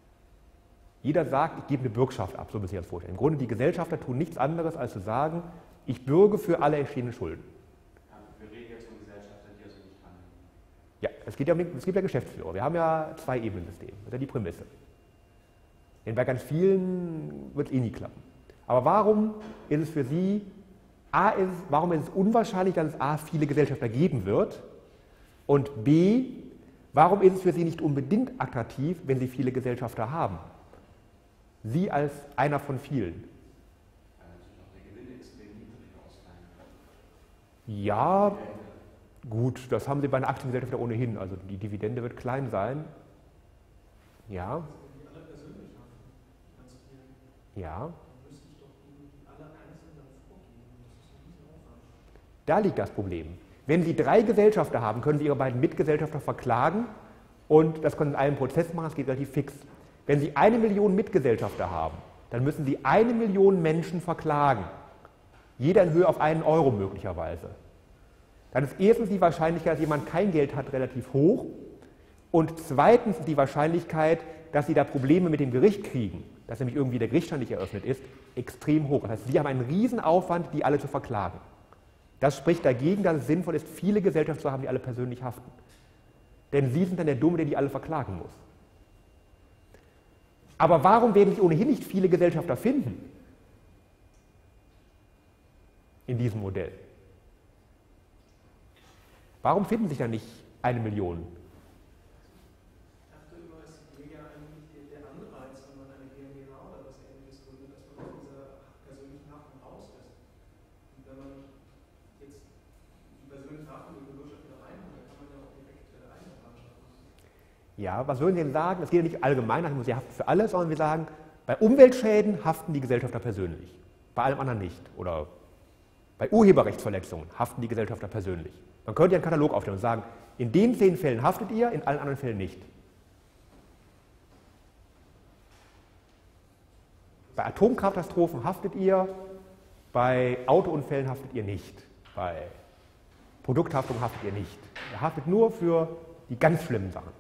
Jeder sagt, ich gebe eine Bürgschaft ab, so müssen Sie sich das vorstellen. Im Grunde, die Gesellschafter tun nichts anderes, als zu sagen, ich bürge für alle entstehenden Schulden. Ja, wir reden jetzt von Gesellschaftern, die also nicht handeln. Ja, es gibt ja Geschäftsführer. Wir haben ja 2-Ebenen-System. Das ist ja die Prämisse. Denn bei ganz vielen wird es eh nie klappen. Aber warum ist es für Sie, warum ist es unwahrscheinlich, dass es A, viele Gesellschafter geben wird? Und B, warum ist es für Sie nicht unbedingt attraktiv, wenn Sie viele Gesellschafter haben? Sie als einer von vielen. Weil natürlich auch der Gewinn extrem niedrig ausfallen kann. Ja, gut, das haben Sie bei einer Aktiengesellschaft ja ohnehin. Also die Dividende wird klein sein. Ja. Die alle persönlich haben, ganz viel. Ja. Dann müsste ich doch irgendwie alle einzeln dann vorgeben. Das ist ein Riesenaufwand. Da liegt das Problem. Wenn Sie 3 Gesellschafter haben, können Sie Ihre beiden Mitgesellschafter verklagen und das können Sie in einem Prozess machen, das geht relativ fix. Wenn Sie 1 Million Mitgesellschafter haben, dann müssen Sie 1 Million Menschen verklagen. Jeder in Höhe auf 1 Euro möglicherweise. Dann ist erstens die Wahrscheinlichkeit, dass jemand kein Geld hat, relativ hoch. Und zweitens ist die Wahrscheinlichkeit, dass Sie da Probleme mit dem Gericht kriegen, dass nämlich irgendwie der Gerichtsstand nicht eröffnet ist, extrem hoch. Das heißt, Sie haben einen Riesenaufwand, die alle zu verklagen. Das spricht dagegen, dass es sinnvoll ist, viele Gesellschaften zu haben, die alle persönlich haften. Denn Sie sind dann der Dumme, der die alle verklagen muss. Aber warum werden sich ohnehin nicht viele Gesellschafter finden in diesem Modell? Warum finden sich da nicht 1 Million? Ja, was würden Sie denn sagen? Das geht ja nicht allgemein, Sie haften für alles, sondern wir sagen, bei Umweltschäden haften die Gesellschafter persönlich, bei allem anderen nicht. Oder bei Urheberrechtsverletzungen haften die Gesellschafter persönlich. Man könnte ja einen Katalog aufstellen und sagen, in den 10 Fällen haftet ihr, in allen anderen Fällen nicht. Bei Atomkatastrophen haftet ihr, bei Autounfällen haftet ihr nicht, bei Produkthaftung haftet ihr nicht. Ihr haftet nur für die ganz schlimmen Sachen.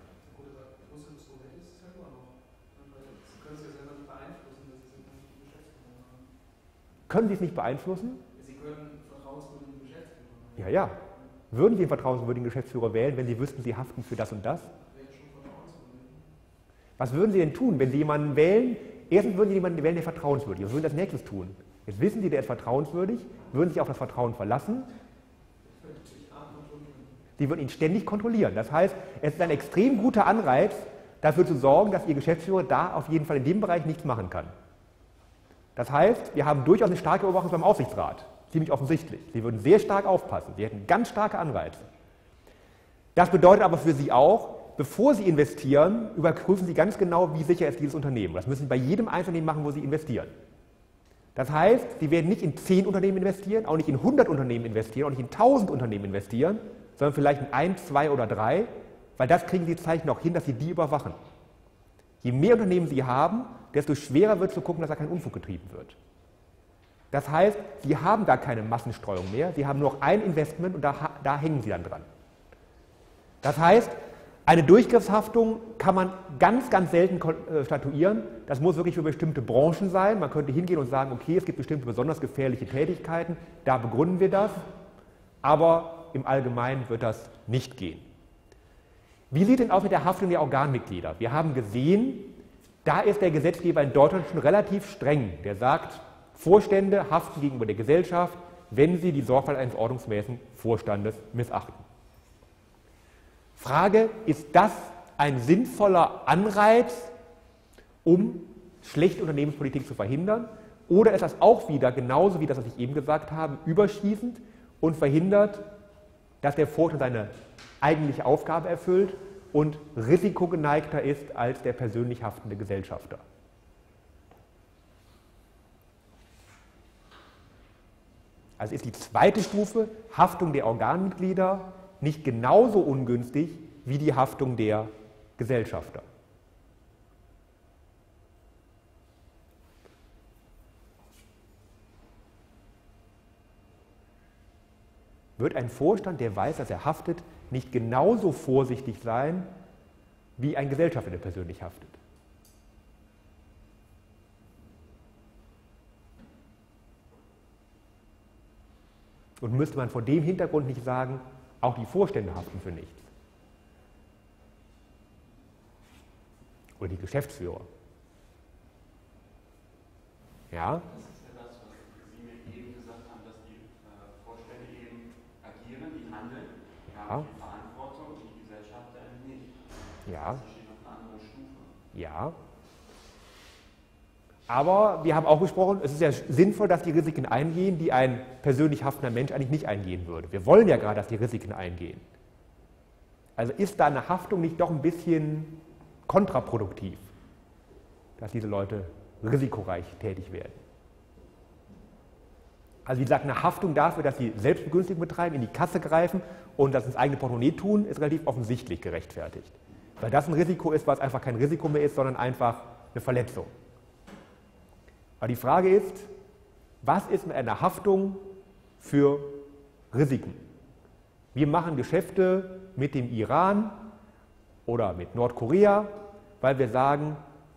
Können Sie es nicht beeinflussen? Sie können vertrauenswürdigen Geschäftsführer. Ja, ja. Würden Sie einen vertrauenswürdigen Geschäftsführer wählen, wenn Sie wüssten, Sie haften für das und das? Wäre schon vertrauenswürdig. Was würden Sie denn tun, wenn Sie jemanden wählen? Erstens würden Sie jemanden wählen, der vertrauenswürdig ist. Was würden Sie als nächstes tun? Jetzt wissen Sie, der ist vertrauenswürdig, würden Sie sich auf das Vertrauen verlassen? Sie würden ihn ständig kontrollieren. Das heißt, es ist ein extrem guter Anreiz, dafür zu sorgen, dass Ihr Geschäftsführer da auf jeden Fall in dem Bereich nichts machen kann. Das heißt, wir haben durchaus eine starke Überwachung beim Aufsichtsrat. Ziemlich offensichtlich. Sie würden sehr stark aufpassen. Sie hätten ganz starke Anreize. Das bedeutet aber für Sie auch, bevor Sie investieren, überprüfen Sie ganz genau, wie sicher ist dieses Unternehmen. Das müssen Sie bei jedem Einzelnen machen, wo Sie investieren. Das heißt, Sie werden nicht in 10 Unternehmen investieren, auch nicht in 100 Unternehmen investieren, auch nicht in 1000 Unternehmen investieren, sondern vielleicht in 1, 2 oder 3, weil das kriegen Sie Zeichen auch hin, dass Sie die überwachen. Je mehr Unternehmen Sie haben, desto schwerer wird es zu gucken, dass da kein Unfug getrieben wird. Das heißt, Sie haben gar keine Massenstreuung mehr, Sie haben nur noch ein Investment und da hängen Sie dann dran. Das heißt, eine Durchgriffshaftung kann man ganz, ganz selten statuieren. Das muss wirklich für bestimmte Branchen sein. Man könnte hingehen und sagen, okay, es gibt bestimmte besonders gefährliche Tätigkeiten, da begründen wir das, aber im Allgemeinen wird das nicht gehen. Wie sieht denn aus mit der Haftung der Organmitglieder? Wir haben gesehen, da ist der Gesetzgeber in Deutschland schon relativ streng. Der sagt, Vorstände haften gegenüber der Gesellschaft, wenn sie die Sorgfalt eines ordnungsmäßigen Vorstandes missachten. Frage, ist das ein sinnvoller Anreiz, um schlechte Unternehmenspolitik zu verhindern? Oder ist das auch wieder, genauso wie das, was ich eben gesagt habe, überschießend und verhindert, dass der Vorstand seine eigentliche Aufgabe erfüllt und risikogeneigter ist als der persönlich haftende Gesellschafter? Also ist die zweite Stufe, Haftung der Organmitglieder, nicht genauso ungünstig wie die Haftung der Gesellschafter. Wird ein Vorstand, der weiß, dass er haftet, nicht genauso vorsichtig sein wie ein Gesellschafter, der persönlich haftet? Und müsste man vor dem Hintergrund nicht sagen, auch die Vorstände haften für nichts? Oder die Geschäftsführer? Ja? Das ist ja das, was Sie mir eben gesagt haben, dass die Vorstände eben agieren, die handeln, haben die Verantwortung und die Gesellschafter nicht. Ja. Das steht auf einer anderen Stufe. Ja. Aber wir haben auch besprochen, es ist ja sinnvoll, dass die Risiken eingehen, die ein persönlich haftender Mensch eigentlich nicht eingehen würde. Wir wollen ja gerade, dass die Risiken eingehen. Also ist da eine Haftung nicht doch ein bisschen kontraproduktiv, dass diese Leute risikoreich tätig werden? Also wie gesagt, eine Haftung dafür, dass sie Selbstbegünstigung betreiben, in die Kasse greifen und das ins eigene Portemonnaie tun, ist relativ offensichtlich gerechtfertigt. Weil das ein Risiko ist, was einfach kein Risiko mehr ist, sondern einfach eine Verletzung. Aber die Frage ist, was ist mit einer Haftung für Risiken? Wir machen Geschäfte mit dem Iran oder mit Nordkorea, weil wir sagen,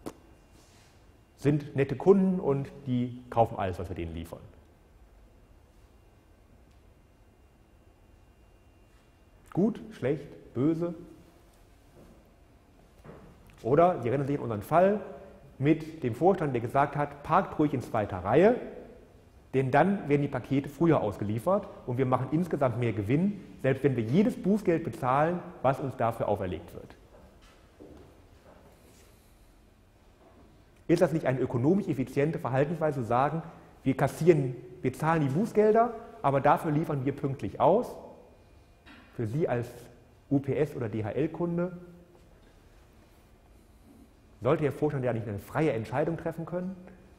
sind nette Kunden und die kaufen alles, was wir denen liefern. Gut, schlecht, böse? Oder Sie erinnern sich an unseren Fall mit dem Vorstand, der gesagt hat, parkt ruhig in zweiter Reihe, denn dann werden die Pakete früher ausgeliefert und wir machen insgesamt mehr Gewinn, selbst wenn wir jedes Bußgeld bezahlen, was uns dafür auferlegt wird. Ist das nicht eine ökonomisch effiziente Verhaltensweise, zu sagen, wir zahlen die Bußgelder, aber dafür liefern wir pünktlich aus? Für Sie als UPS- oder DHL-Kunde Sollte der Vorstand ja nicht eine freie Entscheidung treffen können?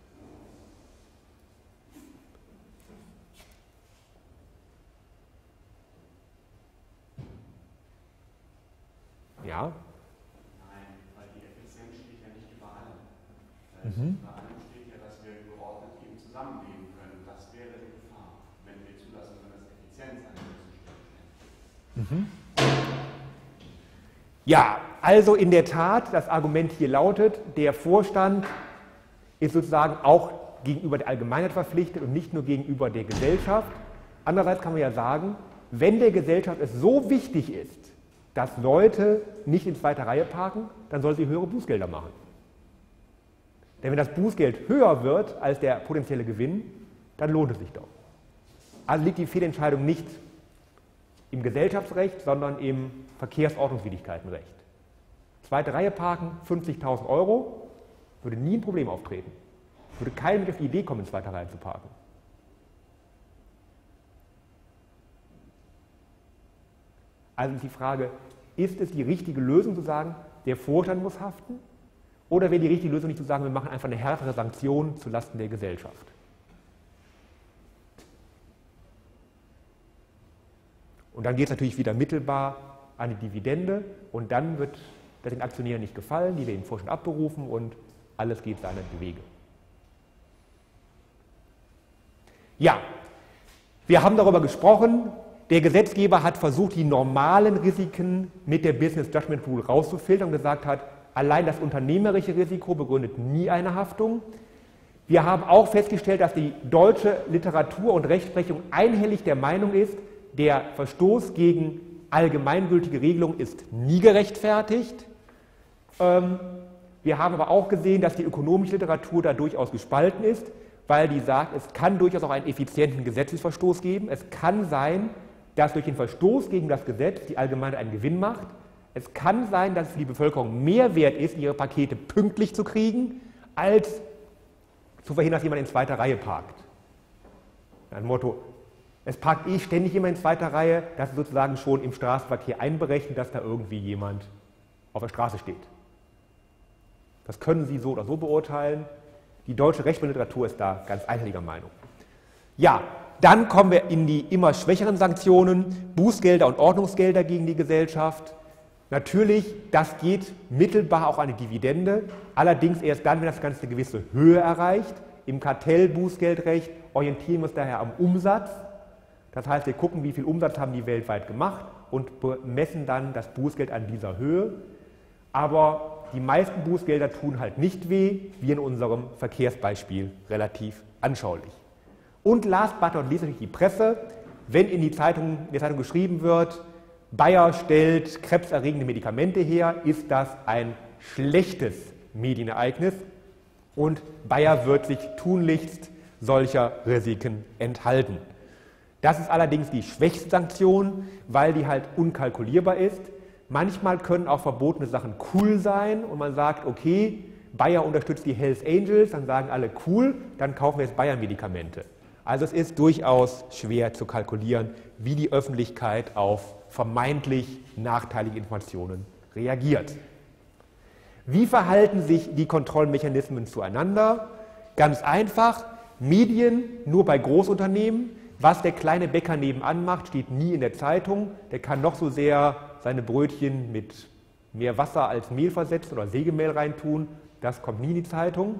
Ja? Nein, weil die Effizienz steht ja nicht über allem. Über allem steht ja, dass wir geordnet eben zusammenleben können. Das wäre die Gefahr, wenn wir zulassen können, dass Effizienz an der höchsten Stelle steht. Ja, also in der Tat, das Argument hier lautet, der Vorstand ist sozusagen auch gegenüber der Allgemeinheit verpflichtet und nicht nur gegenüber der Gesellschaft. Andererseits kann man ja sagen, wenn der Gesellschaft es so wichtig ist, dass Leute nicht in zweiter Reihe parken, dann soll sie höhere Bußgelder machen. Denn wenn das Bußgeld höher wird als der potenzielle Gewinn, dann lohnt es sich doch. Also liegt die Fehlentscheidung nicht im Gesellschaftsrecht, sondern im Verkehrsordnungswidrigkeitenrecht. Zweite Reihe parken, 50.000 €, würde nie ein Problem auftreten. Würde keiner mit auf die Idee kommen, in zweiter Reihe zu parken. Also ist die Frage, ist es die richtige Lösung zu sagen, der Vorstand muss haften? Oder wäre die richtige Lösung nicht zu sagen, wir machen einfach eine härtere Sanktion zulasten der Gesellschaft? Und dann geht es natürlich wieder mittelbar an die Dividende und dann wird das den Aktionären nicht gefallen, die den Vorstand abberufen und alles geht seinen Wege. Ja, wir haben darüber gesprochen, der Gesetzgeber hat versucht, die normalen Risiken mit der Business Judgment Rule rauszufiltern und gesagt hat, allein das unternehmerische Risiko begründet nie eine Haftung. Wir haben auch festgestellt, dass die deutsche Literatur und Rechtsprechung einhellig der Meinung ist, der Verstoß gegen allgemeingültige Regelungen ist nie gerechtfertigt. Wir haben aber auch gesehen, dass die ökonomische Literatur da durchaus gespalten ist, weil die sagt, es kann durchaus auch einen effizienten Gesetzesverstoß geben. Es kann sein, dass durch den Verstoß gegen das Gesetz die Allgemeinheit einen Gewinn macht. Es kann sein, dass es für die Bevölkerung mehr wert ist, ihre Pakete pünktlich zu kriegen, als zu verhindern, dass jemand in zweiter Reihe parkt. Ein Motto, es parkt ständig jemand in zweiter Reihe, das ist sozusagen schon im Straßenverkehr einberechnet, dass da irgendwie jemand auf der Straße steht. Das können Sie so oder so beurteilen. Die deutsche Rechtsliteratur ist da ganz einhelliger Meinung. Ja, dann kommen wir in die immer schwächeren Sanktionen, Bußgelder und Ordnungsgelder gegen die Gesellschaft. Natürlich, das geht mittelbar auch an die Dividende, allerdings erst dann, wenn das Ganze eine gewisse Höhe erreicht. Im Kartellbußgeldrecht orientieren wir uns daher am Umsatz. Das heißt, wir gucken, wie viel Umsatz haben die weltweit gemacht und bemessen dann das Bußgeld an dieser Höhe. Aber die meisten Bußgelder tun halt nicht weh, wie in unserem Verkehrsbeispiel relativ anschaulich. Und last but not least natürlich die Presse. Wenn in der Zeitung geschrieben wird, Bayer stellt krebserregende Medikamente her, ist das ein schlechtes Medienereignis und Bayer wird sich tunlichst solcher Risiken enthalten. Das ist allerdings die schwächste Sanktion, weil die halt unkalkulierbar ist. Manchmal können auch verbotene Sachen cool sein und man sagt, okay, Bayer unterstützt die Hells Angels, dann sagen alle cool, dann kaufen wir jetzt Bayer-Medikamente. Also es ist durchaus schwer zu kalkulieren, wie die Öffentlichkeit auf vermeintlich nachteilige Informationen reagiert. Wie verhalten sich die Kontrollmechanismen zueinander? Ganz einfach, Medien nur bei Großunternehmen. Was der kleine Bäcker nebenan macht, steht nie in der Zeitung. Der kann noch so sehr seine Brötchen mit mehr Wasser als Mehl versetzen oder Sägemehl reintun. Das kommt nie in die Zeitung.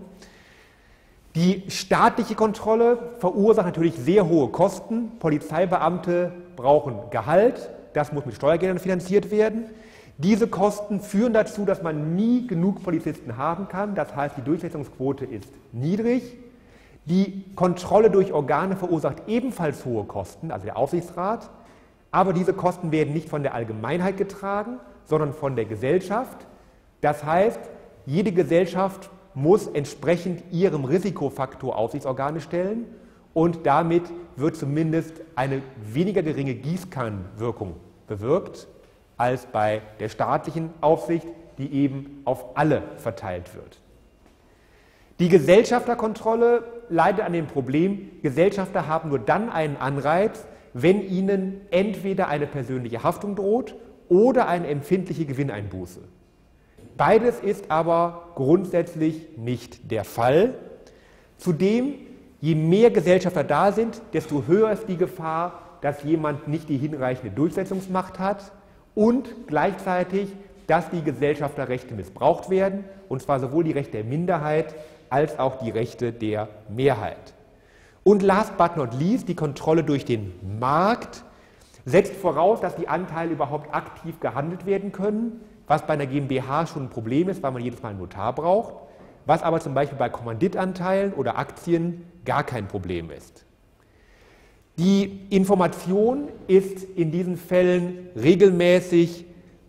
Die staatliche Kontrolle verursacht natürlich sehr hohe Kosten. Polizeibeamte brauchen Gehalt. Das muss mit Steuergeldern finanziert werden. Diese Kosten führen dazu, dass man nie genug Polizisten haben kann. Das heißt, die Durchsetzungsquote ist niedrig. Die Kontrolle durch Organe verursacht ebenfalls hohe Kosten, also der Aufsichtsrat. Aber diese Kosten werden nicht von der Allgemeinheit getragen, sondern von der Gesellschaft. Das heißt, jede Gesellschaft muss entsprechend ihrem Risikofaktor Aufsichtsorgane stellen und damit wird zumindest eine weniger geringe Gießkannenwirkung bewirkt als bei der staatlichen Aufsicht, die eben auf alle verteilt wird. Die Gesellschafterkontrolle leidet an dem Problem, Gesellschafter haben nur dann einen Anreiz, wenn ihnen entweder eine persönliche Haftung droht oder eine empfindliche Gewinneinbuße. Beides ist aber grundsätzlich nicht der Fall. Zudem, je mehr Gesellschafter da sind, desto höher ist die Gefahr, dass jemand nicht die hinreichende Durchsetzungsmacht hat und gleichzeitig, dass die Gesellschafterrechte missbraucht werden, und zwar sowohl die Rechte der Minderheit als auch die Rechte der Mehrheit. Und last but not least, die Kontrolle durch den Markt setzt voraus, dass die Anteile überhaupt aktiv gehandelt werden können, was bei einer GmbH schon ein Problem ist, weil man jedes Mal einen Notar braucht, was aber zum Beispiel bei Kommanditanteilen oder Aktien gar kein Problem ist. Die Information ist in diesen Fällen regelmäßig,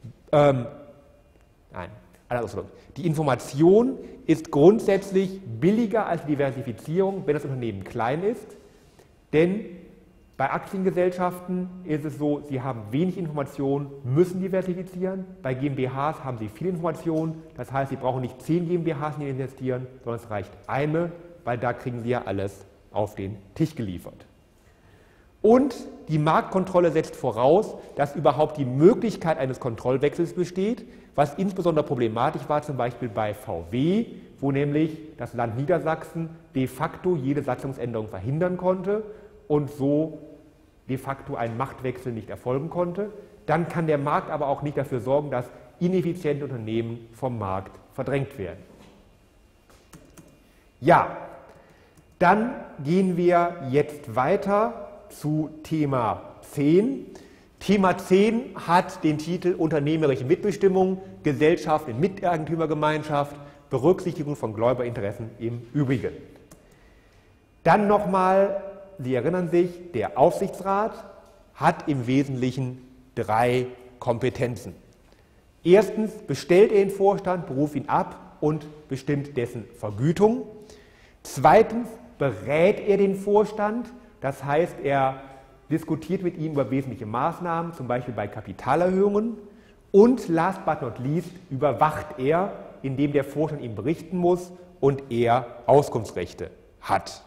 die Information ist grundsätzlich billiger als Diversifizierung, wenn das Unternehmen klein ist, denn bei Aktiengesellschaften ist es so, sie haben wenig Informationen, müssen diversifizieren. Bei GmbHs haben sie viel Informationen, das heißt, sie brauchen nicht 10 GmbHs in die investieren, sondern es reicht eine, weil da kriegen sie ja alles auf den Tisch geliefert. Und die Marktkontrolle setzt voraus, dass überhaupt die Möglichkeit eines Kontrollwechsels besteht, was insbesondere problematisch war, zum Beispiel bei VW, wo nämlich das Land Niedersachsen de facto jede Satzungsänderung verhindern konnte und so de facto ein Machtwechsel nicht erfolgen konnte. Dann kann der Markt aber auch nicht dafür sorgen, dass ineffiziente Unternehmen vom Markt verdrängt werden. Ja, dann gehen wir jetzt weiter zu Thema 10. Thema 10 hat den Titel Unternehmerische Mitbestimmung, Gesellschaft in Miteigentümergemeinschaft, Berücksichtigung von Gläubigerinteressen im Übrigen. Dann nochmal, Sie erinnern sich, der Aufsichtsrat hat im Wesentlichen 3 Kompetenzen. Erstens bestellt er den Vorstand, beruft ihn ab und bestimmt dessen Vergütung. Zweitens berät er den Vorstand, das heißt, er diskutiert mit ihm über wesentliche Maßnahmen, zum Beispiel bei Kapitalerhöhungen. Und last but not least überwacht er, indem der Vorstand ihm berichten muss und er Auskunftsrechte hat.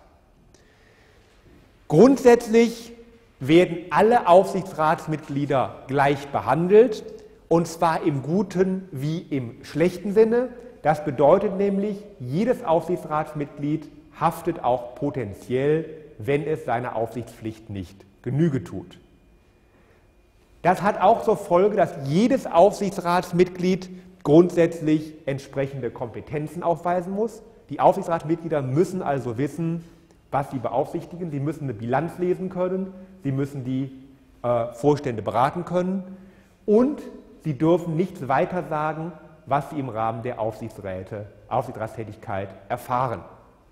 Grundsätzlich werden alle Aufsichtsratsmitglieder gleich behandelt, und zwar im guten wie im schlechten Sinne. Das bedeutet nämlich, jedes Aufsichtsratsmitglied haftet auch potenziell, wenn es seiner Aufsichtspflicht nicht Genüge tut. Das hat auch zur Folge, dass jedes Aufsichtsratsmitglied grundsätzlich entsprechende Kompetenzen aufweisen muss. Die Aufsichtsratsmitglieder müssen also wissen, was sie beaufsichtigen. Sie müssen eine Bilanz lesen können, sie müssen die Vorstände beraten können und sie dürfen nichts weiter sagen, was sie im Rahmen der Aufsichtsratstätigkeit erfahren.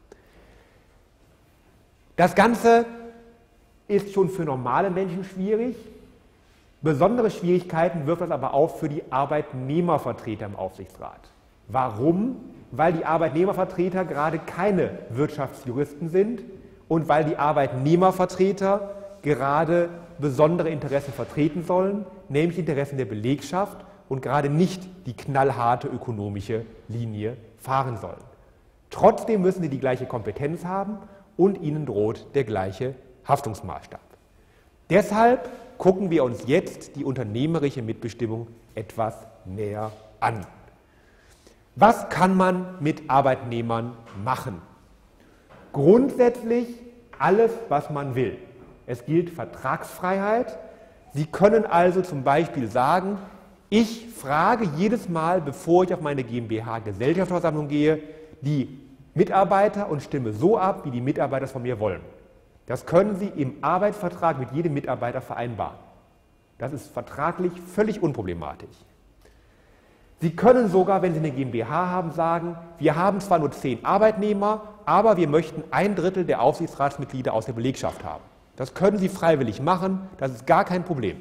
Das Ganze ist schon für normale Menschen schwierig. Besondere Schwierigkeiten wirft das aber auf für die Arbeitnehmervertreter im Aufsichtsrat. Warum? Weil die Arbeitnehmervertreter gerade keine Wirtschaftsjuristen sind und weil die Arbeitnehmervertreter gerade besondere Interessen vertreten sollen, nämlich Interessen der Belegschaft und gerade nicht die knallharte ökonomische Linie fahren sollen. Trotzdem müssen sie die gleiche Kompetenz haben und ihnen droht der gleiche Haftungsmaßstab. Deshalb gucken wir uns jetzt die unternehmerische Mitbestimmung etwas näher an. Was kann man mit Arbeitnehmern machen? Grundsätzlich alles, was man will. Es gilt Vertragsfreiheit. Sie können also zum Beispiel sagen, ich frage jedes Mal, bevor ich auf meine GmbH-Gesellschafterversammlung gehe, die Mitarbeiter und stimme so ab, wie die Mitarbeiter es von mir wollen. Das können Sie im Arbeitsvertrag mit jedem Mitarbeiter vereinbaren. Das ist vertraglich völlig unproblematisch. Sie können sogar, wenn Sie eine GmbH haben, sagen, wir haben zwar nur 10 Arbeitnehmer, aber wir möchten 1/3 der Aufsichtsratsmitglieder aus der Belegschaft haben. Das können Sie freiwillig machen, das ist gar kein Problem.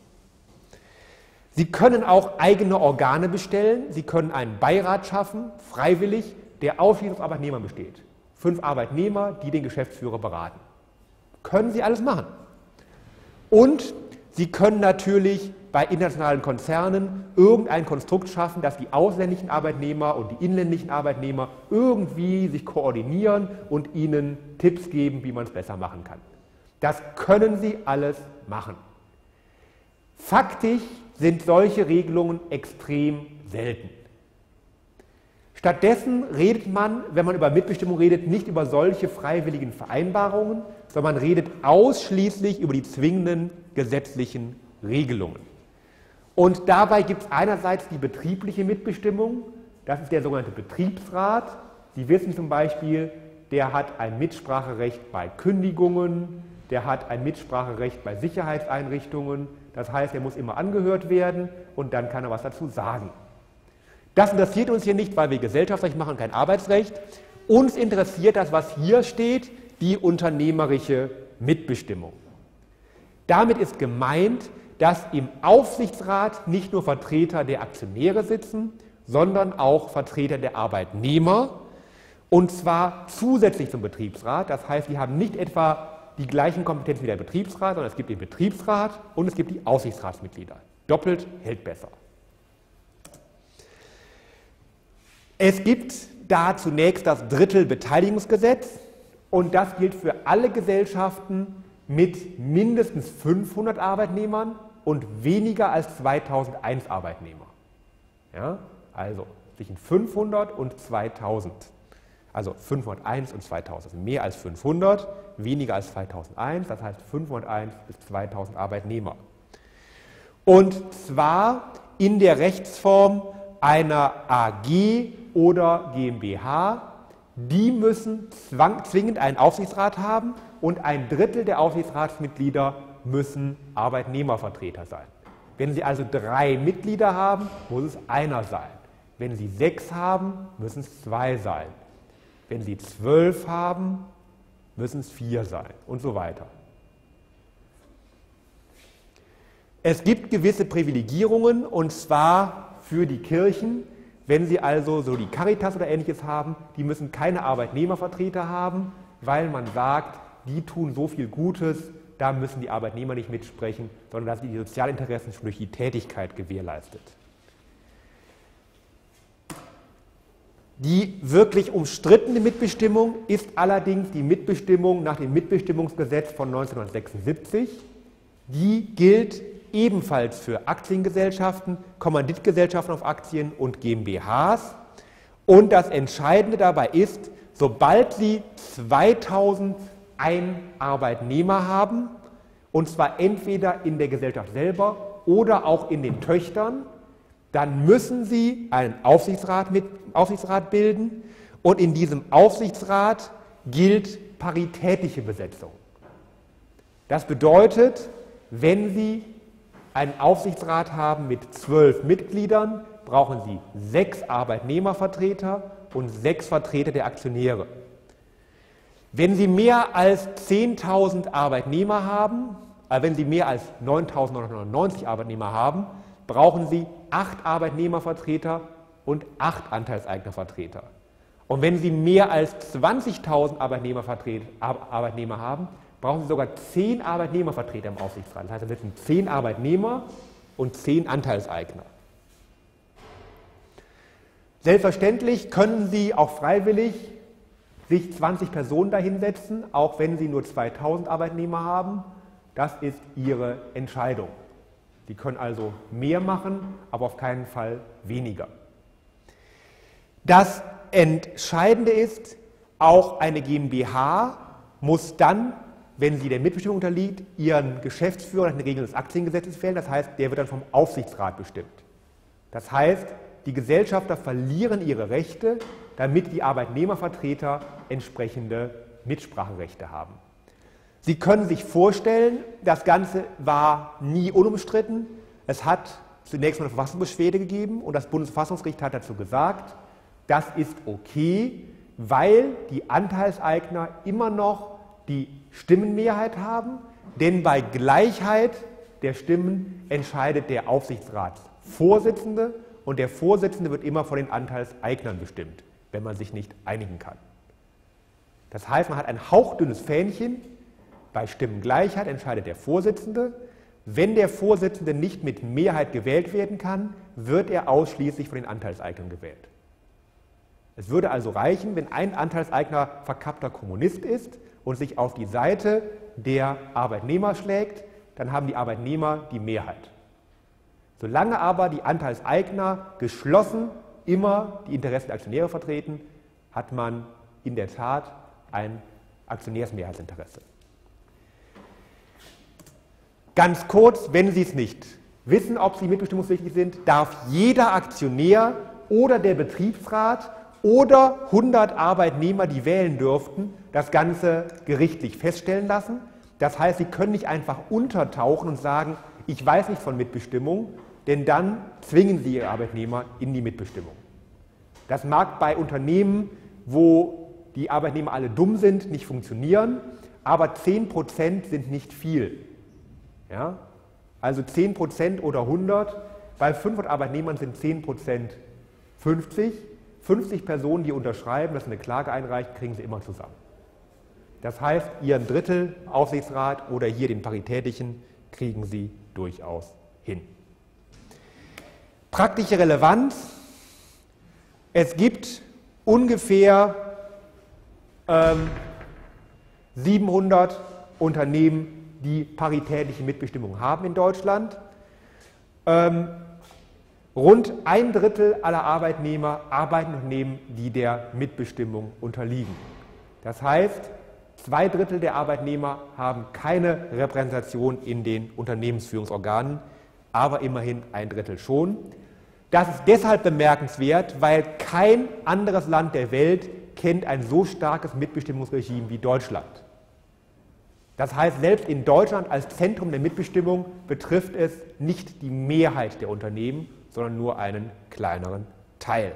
Sie können auch eigene Organe bestellen, Sie können einen Beirat schaffen, freiwillig, der ausschließlich aus Arbeitnehmern besteht. 5 Arbeitnehmer, die den Geschäftsführer beraten. Können Sie alles machen. Und Sie können natürlich bei internationalen Konzernen irgendein Konstrukt schaffen, dass die ausländischen Arbeitnehmer und die inländischen Arbeitnehmer irgendwie sich koordinieren und ihnen Tipps geben, wie man es besser machen kann. Das können Sie alles machen. Faktisch sind solche Regelungen extrem selten. Stattdessen redet man, wenn man über Mitbestimmung redet, nicht über solche freiwilligen Vereinbarungen, sondern man redet ausschließlich über die zwingenden gesetzlichen Regelungen. Und dabei gibt es einerseits die betriebliche Mitbestimmung, das ist der sogenannte Betriebsrat. Sie wissen zum Beispiel, der hat ein Mitspracherecht bei Kündigungen, der hat ein Mitspracherecht bei Sicherheitseinrichtungen, das heißt, er muss immer angehört werden und dann kann er was dazu sagen. Das interessiert uns hier nicht, weil wir Gesellschaftsrecht machen, kein Arbeitsrecht. Uns interessiert das, was hier steht, die unternehmerische Mitbestimmung. Damit ist gemeint, dass im Aufsichtsrat nicht nur Vertreter der Aktionäre sitzen, sondern auch Vertreter der Arbeitnehmer, und zwar zusätzlich zum Betriebsrat. Das heißt, die haben nicht etwa die gleichen Kompetenzen wie der Betriebsrat, sondern es gibt den Betriebsrat und es gibt die Aufsichtsratsmitglieder. Doppelt hält besser. Es gibt da zunächst das Drittelbeteiligungsgesetz und das gilt für alle Gesellschaften mit mindestens 500 Arbeitnehmern und weniger als 2001 Arbeitnehmer. Ja, also zwischen 500 und 2000. Also 501 und 2000, also mehr als 500, weniger als 2001, das heißt 501 bis 2000 Arbeitnehmer. Und zwar in der Rechtsform einer AG oder GmbH, die müssen zwingend einen Aufsichtsrat haben und ein Drittel der Aufsichtsratsmitglieder müssen Arbeitnehmervertreter sein. Wenn Sie also 3 Mitglieder haben, muss es einer sein. Wenn Sie 6 haben, müssen es 2 sein. Wenn Sie 12 haben, müssen es 4 sein und so weiter. Es gibt gewisse Privilegierungen und zwar für die Kirchen. Wenn Sie also so die Caritas oder Ähnliches haben, die müssen keine Arbeitnehmervertreter haben, weil man sagt, die tun so viel Gutes, da müssen die Arbeitnehmer nicht mitsprechen, sondern da sind die Sozialinteressen schon durch die Tätigkeit gewährleistet. Die wirklich umstrittene Mitbestimmung ist allerdings die Mitbestimmung nach dem Mitbestimmungsgesetz von 1976. Die gilt ebenfalls für Aktiengesellschaften, Kommanditgesellschaften auf Aktien und GmbHs. Und das Entscheidende dabei ist, sobald Sie 2001 Arbeitnehmer haben, und zwar entweder in der Gesellschaft selber oder auch in den Töchtern, dann müssen Sie einen Aufsichtsrat bilden und in diesem Aufsichtsrat gilt paritätische Besetzung. Das bedeutet, wenn Sie einen Aufsichtsrat haben mit 12 Mitgliedern, brauchen Sie 6 Arbeitnehmervertreter und 6 Vertreter der Aktionäre. Wenn Sie mehr als 10.000 Arbeitnehmer haben, wenn Sie mehr als 9.999 Arbeitnehmer haben, brauchen Sie 8 Arbeitnehmervertreter und 8 Anteilseignervertreter. Und wenn Sie mehr als 20.000 Arbeitnehmer haben, brauchen Sie sogar 10 Arbeitnehmervertreter im Aufsichtsrat. Das heißt, da sitzen 10 Arbeitnehmer und 10 Anteilseigner. Selbstverständlich können Sie auch freiwillig sich 20 Personen dahinsetzen, auch wenn Sie nur 2.000 Arbeitnehmer haben. Das ist Ihre Entscheidung. Sie können also mehr machen, aber auf keinen Fall weniger. Das Entscheidende ist, auch eine GmbH muss dann, wenn sie der Mitbestimmung unterliegt, ihren Geschäftsführer nach den Regeln des Aktiengesetzes wählen. Das heißt, der wird dann vom Aufsichtsrat bestimmt. Das heißt, die Gesellschafter verlieren ihre Rechte, damit die Arbeitnehmervertreter entsprechende Mitspracherechte haben. Sie können sich vorstellen, das Ganze war nie unumstritten. Es hat zunächst mal eine Verfassungsbeschwerde gegeben und das Bundesverfassungsgericht hat dazu gesagt, das ist okay, weil die Anteilseigner immer noch die Stimmenmehrheit haben, denn bei Gleichheit der Stimmen entscheidet der Aufsichtsratsvorsitzende und der Vorsitzende wird immer von den Anteilseignern bestimmt, wenn man sich nicht einigen kann. Das heißt, man hat ein hauchdünnes Fähnchen. Bei Stimmengleichheit entscheidet der Vorsitzende. Wenn der Vorsitzende nicht mit Mehrheit gewählt werden kann, wird er ausschließlich von den Anteilseignern gewählt. Es würde also reichen, wenn ein Anteilseigner verkappter Kommunist ist und sich auf die Seite der Arbeitnehmer schlägt, dann haben die Arbeitnehmer die Mehrheit. Solange aber die Anteilseigner geschlossen immer die Interessen der Aktionäre vertreten, hat man in der Tat ein Aktionärsmehrheitsinteresse. Ganz kurz, wenn Sie es nicht wissen, ob Sie mitbestimmungspflichtig sind, darf jeder Aktionär oder der Betriebsrat oder 100 Arbeitnehmer, die wählen dürften, das Ganze gerichtlich feststellen lassen. Das heißt, Sie können nicht einfach untertauchen und sagen, ich weiß nicht von Mitbestimmung, denn dann zwingen Sie Ihre Arbeitnehmer in die Mitbestimmung. Das mag bei Unternehmen, wo die Arbeitnehmer alle dumm sind, nicht funktionieren, aber 10% sind nicht viel. Ja? Also 10% oder 100, bei 500 Arbeitnehmern sind 10% 50. 50 Personen, die unterschreiben, dass sie eine Klage einreichen, kriegen sie immer zusammen. Das heißt, Ihren Drittel Aufsichtsrat oder hier den paritätischen kriegen Sie durchaus hin. Praktische Relevanz. Es gibt ungefähr 700 Unternehmen, die paritätische Mitbestimmung haben in Deutschland. Rund ein Drittel aller Arbeitnehmer arbeiten in Unternehmen, die der Mitbestimmung unterliegen. Das heißt, 2 Drittel der Arbeitnehmer haben keine Repräsentation in den Unternehmensführungsorganen, aber immerhin ein Drittel schon. Das ist deshalb bemerkenswert, weil kein anderes Land der Welt kennt ein so starkes Mitbestimmungsregime wie Deutschland. Das heißt, selbst in Deutschland als Zentrum der Mitbestimmung betrifft es nicht die Mehrheit der Unternehmen, sondern nur einen kleineren Teil.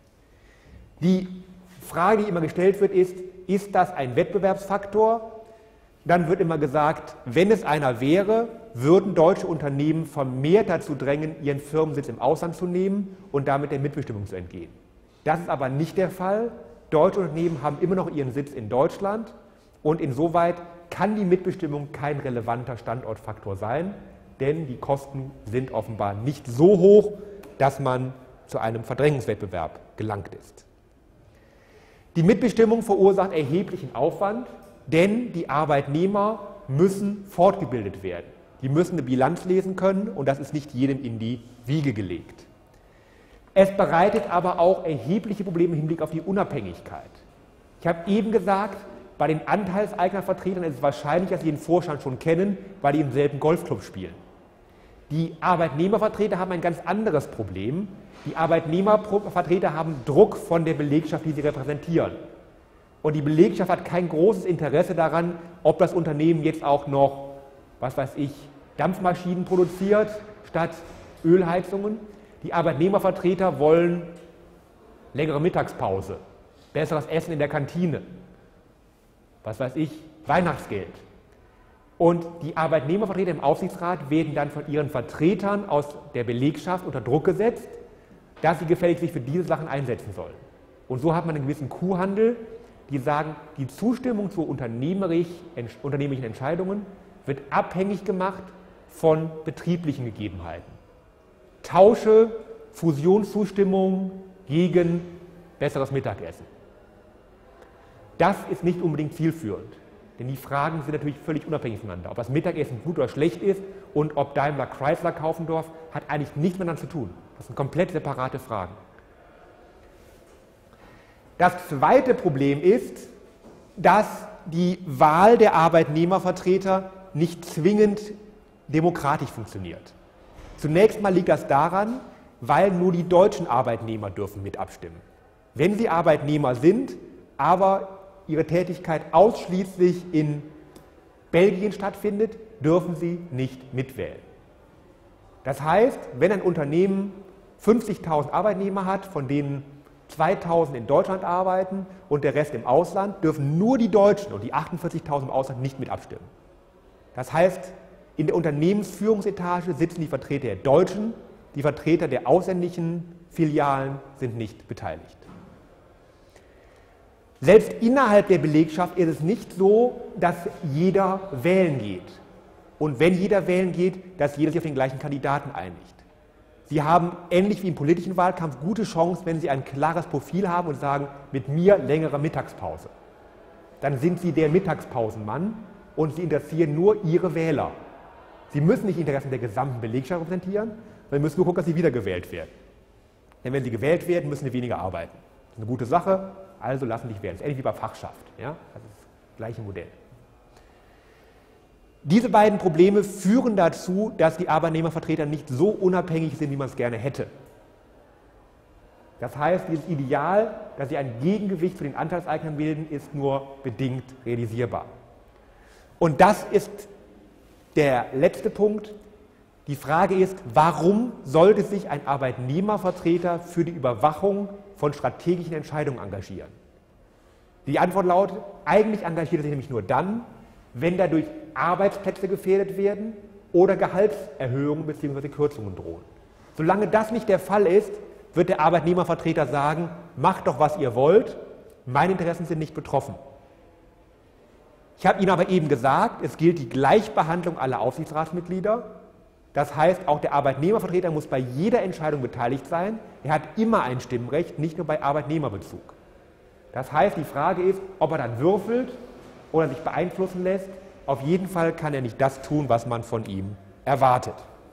Die Frage, die immer gestellt wird, ist das ein Wettbewerbsfaktor? Dann wird immer gesagt, wenn es einer wäre, würden deutsche Unternehmen vermehrt dazu drängen, ihren Firmensitz im Ausland zu nehmen und damit der Mitbestimmung zu entgehen. Das ist aber nicht der Fall. Deutsche Unternehmen haben immer noch ihren Sitz in Deutschland und insoweit kann die Mitbestimmung kein relevanter Standortfaktor sein, denn die Kosten sind offenbar nicht so hoch, dass man zu einem Verdrängungswettbewerb gelangt ist. Die Mitbestimmung verursacht erheblichen Aufwand, denn die Arbeitnehmer müssen fortgebildet werden. Die müssen eine Bilanz lesen können und das ist nicht jedem in die Wiege gelegt. Es bereitet aber auch erhebliche Probleme im Hinblick auf die Unabhängigkeit. Ich habe eben gesagt, bei den Anteilseignervertretern ist es wahrscheinlich, dass sie den Vorstand schon kennen, weil die im selben Golfclub spielen. Die Arbeitnehmervertreter haben ein ganz anderes Problem. Die Arbeitnehmervertreter haben Druck von der Belegschaft, die sie repräsentieren. Und die Belegschaft hat kein großes Interesse daran, ob das Unternehmen jetzt auch noch, was weiß ich, Dampfmaschinen produziert statt Ölheizungen. Die Arbeitnehmervertreter wollen längere Mittagspause, besseres Essen in der Kantine, was weiß ich, Weihnachtsgeld. Und die Arbeitnehmervertreter im Aufsichtsrat werden dann von ihren Vertretern aus der Belegschaft unter Druck gesetzt, dass sie gefälligst sich für diese Sachen einsetzen sollen. Und so hat man einen gewissen Kuhhandel, die sagen, die Zustimmung zu unternehmerischen Entscheidungen wird abhängig gemacht von betrieblichen Gegebenheiten. Tausche Fusionszustimmung gegen besseres Mittagessen. Das ist nicht unbedingt zielführend, denn die Fragen sind natürlich völlig unabhängig voneinander. Ob das Mittagessen gut oder schlecht ist und ob Daimler Chrysler kaufen darf, hat eigentlich nichts miteinander zu tun. Das sind komplett separate Fragen. Das zweite Problem ist, dass die Wahl der Arbeitnehmervertreter nicht zwingend demokratisch funktioniert. Zunächst mal liegt das daran, weil nur die deutschen Arbeitnehmer dürfen mit abstimmen. Wenn sie Arbeitnehmer sind, aber ihre Tätigkeit ausschließlich in Belgien stattfindet, dürfen sie nicht mitwählen. Das heißt, wenn ein Unternehmen 50.000 Arbeitnehmer hat, von denen 2.000 in Deutschland arbeiten und der Rest im Ausland, dürfen nur die Deutschen und die 48.000 im Ausland nicht mit abstimmen. Das heißt, in der Unternehmensführungsetage sitzen die Vertreter der Deutschen, die Vertreter der ausländischen Filialen sind nicht beteiligt. Selbst innerhalb der Belegschaft ist es nicht so, dass jeder wählen geht. Und wenn jeder wählen geht, dass jeder sich auf den gleichen Kandidaten einigt. Sie haben, ähnlich wie im politischen Wahlkampf, gute Chancen, wenn Sie ein klares Profil haben und sagen, mit mir längere Mittagspause. Dann sind Sie der Mittagspausenmann und Sie interessieren nur Ihre Wähler. Sie müssen nicht die Interessen der gesamten Belegschaft repräsentieren, sondern müssen nur gucken, dass Sie wiedergewählt werden. denn wenn sie gewählt werden, müssen sie weniger arbeiten. Das ist eine gute Sache, also lassen dich wählen. Das ist ähnlich wie bei Fachschaft. Ja? Das ist das gleiche Modell. Diese beiden Probleme führen dazu, dass die Arbeitnehmervertreter nicht so unabhängig sind, wie man es gerne hätte. Das heißt, dieses Ideal, dass sie ein Gegengewicht zu den Anteilseignern bilden, ist nur bedingt realisierbar. Und das ist der letzte Punkt. Die Frage ist, warum sollte sich ein Arbeitnehmervertreter für die Überwachung von strategischen Entscheidungen engagieren? Die Antwort lautet, eigentlich engagiert er sich nämlich nur dann, wenn dadurch Arbeitsplätze gefährdet werden oder Gehaltserhöhungen bzw. Kürzungen drohen. Solange das nicht der Fall ist, wird der Arbeitnehmervertreter sagen, macht doch, was ihr wollt, meine Interessen sind nicht betroffen. Ich habe Ihnen aber eben gesagt, es gilt die Gleichbehandlung aller Aufsichtsratsmitglieder. Das heißt, auch der Arbeitnehmervertreter muss bei jeder Entscheidung beteiligt sein. Er hat immer ein Stimmrecht, nicht nur bei Arbeitnehmerbezug. Das heißt, die Frage ist, ob er dann würfelt oder sich beeinflussen lässt. Auf jeden Fall kann er nicht das tun, was man von ihm erwartet.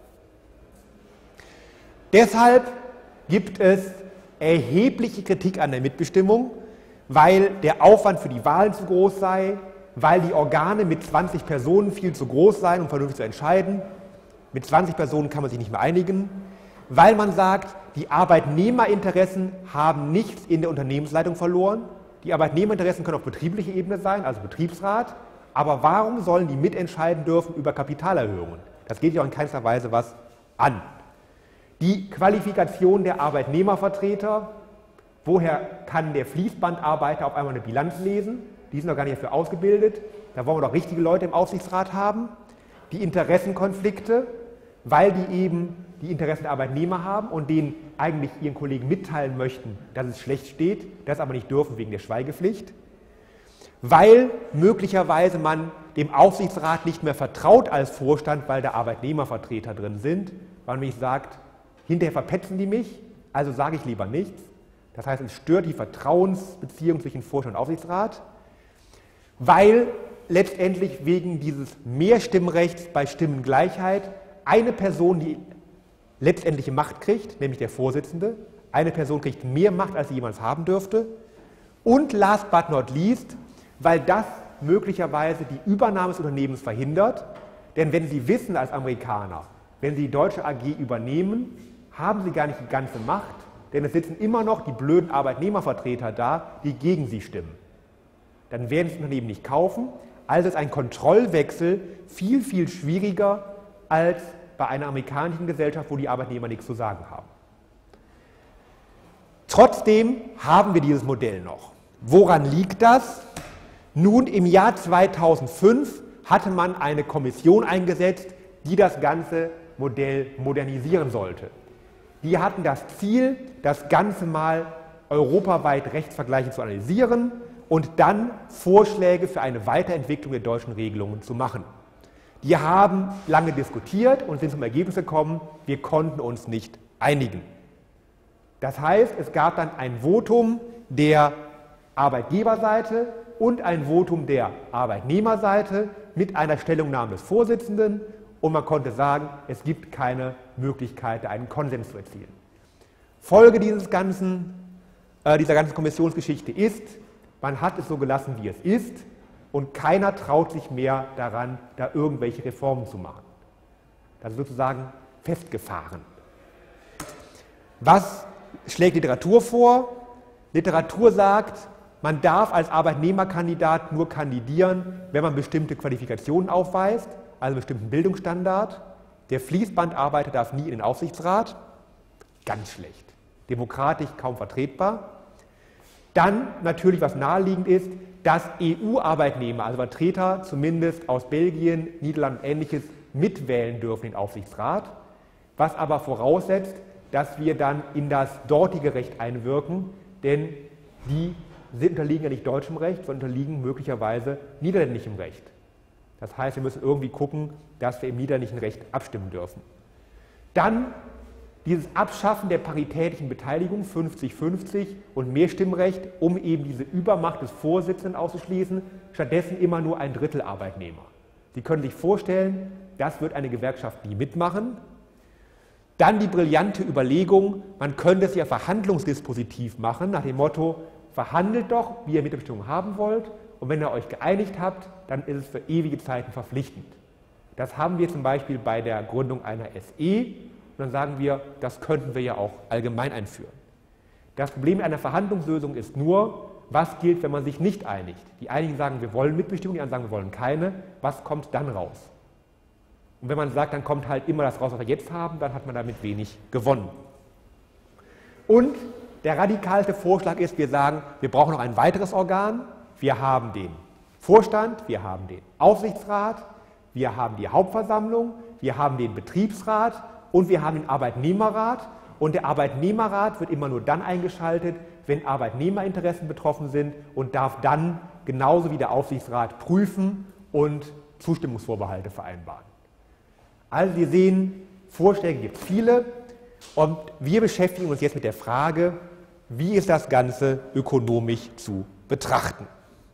Deshalb gibt es erhebliche Kritik an der Mitbestimmung, weil der Aufwand für die Wahlen zu groß sei, weil die Organe mit 20 Personen viel zu groß seien, um vernünftig zu entscheiden. Mit 20 Personen kann man sich nicht mehr einigen, weil man sagt, die Arbeitnehmerinteressen haben nichts in der Unternehmensleitung verloren. Die Arbeitnehmerinteressen können auf betrieblicher Ebene sein, also Betriebsrat, aber warum sollen die mitentscheiden dürfen über Kapitalerhöhungen? Das geht ja auch in keinster Weise was an. Die Qualifikation der Arbeitnehmervertreter, woher kann der Fließbandarbeiter auf einmal eine Bilanz lesen? Die sind doch gar nicht dafür ausgebildet, da wollen wir doch richtige Leute im Aufsichtsrat haben. Die Interessenkonflikte, weil die eben die Interessen der Arbeitnehmer haben und denen eigentlich ihren Kollegen mitteilen möchten, dass es schlecht steht, das aber nicht dürfen wegen der Schweigepflicht. Weil möglicherweise man dem Aufsichtsrat nicht mehr vertraut als Vorstand, weil da Arbeitnehmervertreter drin sind, weil man nämlich sagt, hinterher verpetzen die mich, also sage ich lieber nichts. Das heißt, es stört die Vertrauensbeziehung zwischen Vorstand und Aufsichtsrat, weil letztendlich wegen dieses Mehrstimmrechts bei Stimmengleichheit eine Person die letztendliche Macht kriegt, nämlich der Vorsitzende. Eine Person kriegt mehr Macht, als sie jemals haben dürfte. Und last but not least, weil das möglicherweise die Übernahme des Unternehmens verhindert. Denn wenn Sie wissen als Amerikaner, wenn Sie die deutsche AG übernehmen, haben Sie gar nicht die ganze Macht, denn es sitzen immer noch die blöden Arbeitnehmervertreter da, die gegen Sie stimmen. Dann werden Sie das Unternehmen nicht kaufen. Also ist ein Kontrollwechsel viel, viel schwieriger als bei einer amerikanischen Gesellschaft, wo die Arbeitnehmer nichts zu sagen haben. Trotzdem haben wir dieses Modell noch. Woran liegt das? Nun, im Jahr 2005 hatte man eine Kommission eingesetzt, die das ganze Modell modernisieren sollte. Die hatten das Ziel, das Ganze mal europaweit rechtsvergleichend zu analysieren und dann Vorschläge für eine Weiterentwicklung der deutschen Regelungen zu machen. Die haben lange diskutiert und sind zum Ergebnis gekommen, wir konnten uns nicht einigen. Das heißt, es gab dann ein Votum der Arbeitgeberseite und ein Votum der Arbeitnehmerseite mit einer Stellungnahme des Vorsitzenden und man konnte sagen, es gibt keine Möglichkeit, einen Konsens zu erzielen. Folge dieser ganzen Kommissionsgeschichte ist, man hat es so gelassen, wie es ist und keiner traut sich mehr daran, da irgendwelche Reformen zu machen. Das ist sozusagen festgefahren. Was schlägt Literatur vor? Literatur sagt, man darf als Arbeitnehmerkandidat nur kandidieren, wenn man bestimmte Qualifikationen aufweist, also einen bestimmten Bildungsstandard. Der Fließbandarbeiter darf nie in den Aufsichtsrat. Ganz schlecht. Demokratisch kaum vertretbar. Dann natürlich, was naheliegend ist, dass EU-Arbeitnehmer, also Vertreter zumindest aus Belgien, Niederlanden und Ähnliches, mitwählen dürfen in den Aufsichtsrat, was aber voraussetzt, dass wir dann in das dortige Recht einwirken, denn die unterliegen ja nicht deutschem Recht, sondern unterliegen möglicherweise niederländischem Recht. Das heißt, wir müssen irgendwie gucken, dass wir im niederländischen Recht abstimmen dürfen. Dann dieses Abschaffen der paritätischen Beteiligung 50-50 und Mehrstimmrecht, um eben diese Übermacht des Vorsitzenden auszuschließen, stattdessen immer nur ein Drittel Arbeitnehmer. Sie können sich vorstellen, das wird eine Gewerkschaft nie mitmachen. Dann die brillante Überlegung, man könnte es ja verhandlungsdispositiv machen, nach dem Motto, verhandelt doch, wie ihr Mitbestimmung haben wollt, und wenn ihr euch geeinigt habt, dann ist es für ewige Zeiten verpflichtend. Das haben wir zum Beispiel bei der Gründung einer SE, und dann sagen wir, das könnten wir ja auch allgemein einführen. Das Problem einer Verhandlungslösung ist nur, was gilt, wenn man sich nicht einigt. Die einigen sagen, wir wollen Mitbestimmung, die anderen sagen, wir wollen keine. Was kommt dann raus? Und wenn man sagt, dann kommt halt immer das raus, was wir jetzt haben, dann hat man damit wenig gewonnen. Und der radikalste Vorschlag ist, wir sagen, wir brauchen noch ein weiteres Organ. Wir haben den Vorstand, wir haben den Aufsichtsrat, wir haben die Hauptversammlung, wir haben den Betriebsrat und wir haben den Arbeitnehmerrat. Und der Arbeitnehmerrat wird immer nur dann eingeschaltet, wenn Arbeitnehmerinteressen betroffen sind und darf dann genauso wie der Aufsichtsrat prüfen und Zustimmungsvorbehalte vereinbaren. Also wir sehen, Vorschläge gibt es viele und wir beschäftigen uns jetzt mit der Frage, wie ist das Ganze ökonomisch zu betrachten.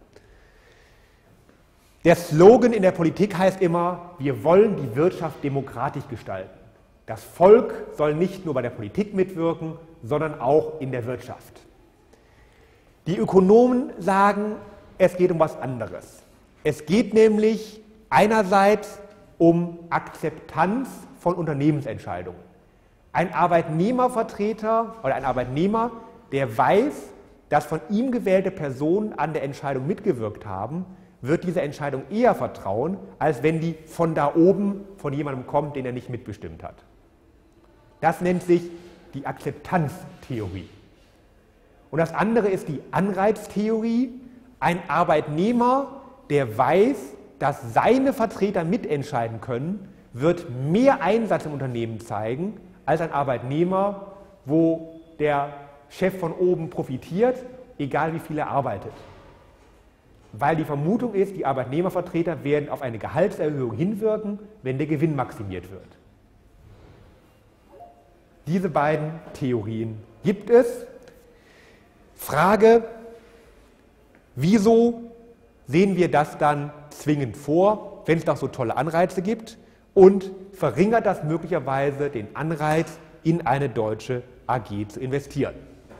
Der Slogan in der Politik heißt immer, wir wollen die Wirtschaft demokratisch gestalten. Das Volk soll nicht nur bei der Politik mitwirken, sondern auch in der Wirtschaft. Die Ökonomen sagen, es geht um was anderes. Es geht nämlich einerseits um Akzeptanz von Unternehmensentscheidungen. Ein Arbeitnehmervertreter oder ein Arbeitnehmer, der weiß, dass von ihm gewählte Personen an der Entscheidung mitgewirkt haben, wird dieser Entscheidung eher vertrauen, als wenn die von da oben von jemandem kommt, den er nicht mitbestimmt hat. Das nennt sich die Akzeptanztheorie. Und das andere ist die Anreiztheorie. Ein Arbeitnehmer, der weiß, dass seine Vertreter mitentscheiden können, wird mehr Einsatz im Unternehmen zeigen, als ein Arbeitnehmer, wo der Chef von oben profitiert, egal wie viel er arbeitet. Weil die Vermutung ist, die Arbeitnehmervertreter werden auf eine Gehaltserhöhung hinwirken, wenn der Gewinn maximiert wird. Diese beiden Theorien gibt es. Frage, wieso sehen wir das dann zwingend vor, wenn es doch so tolle Anreize gibt, und verringert das möglicherweise den Anreiz, in eine deutsche AG zu investieren?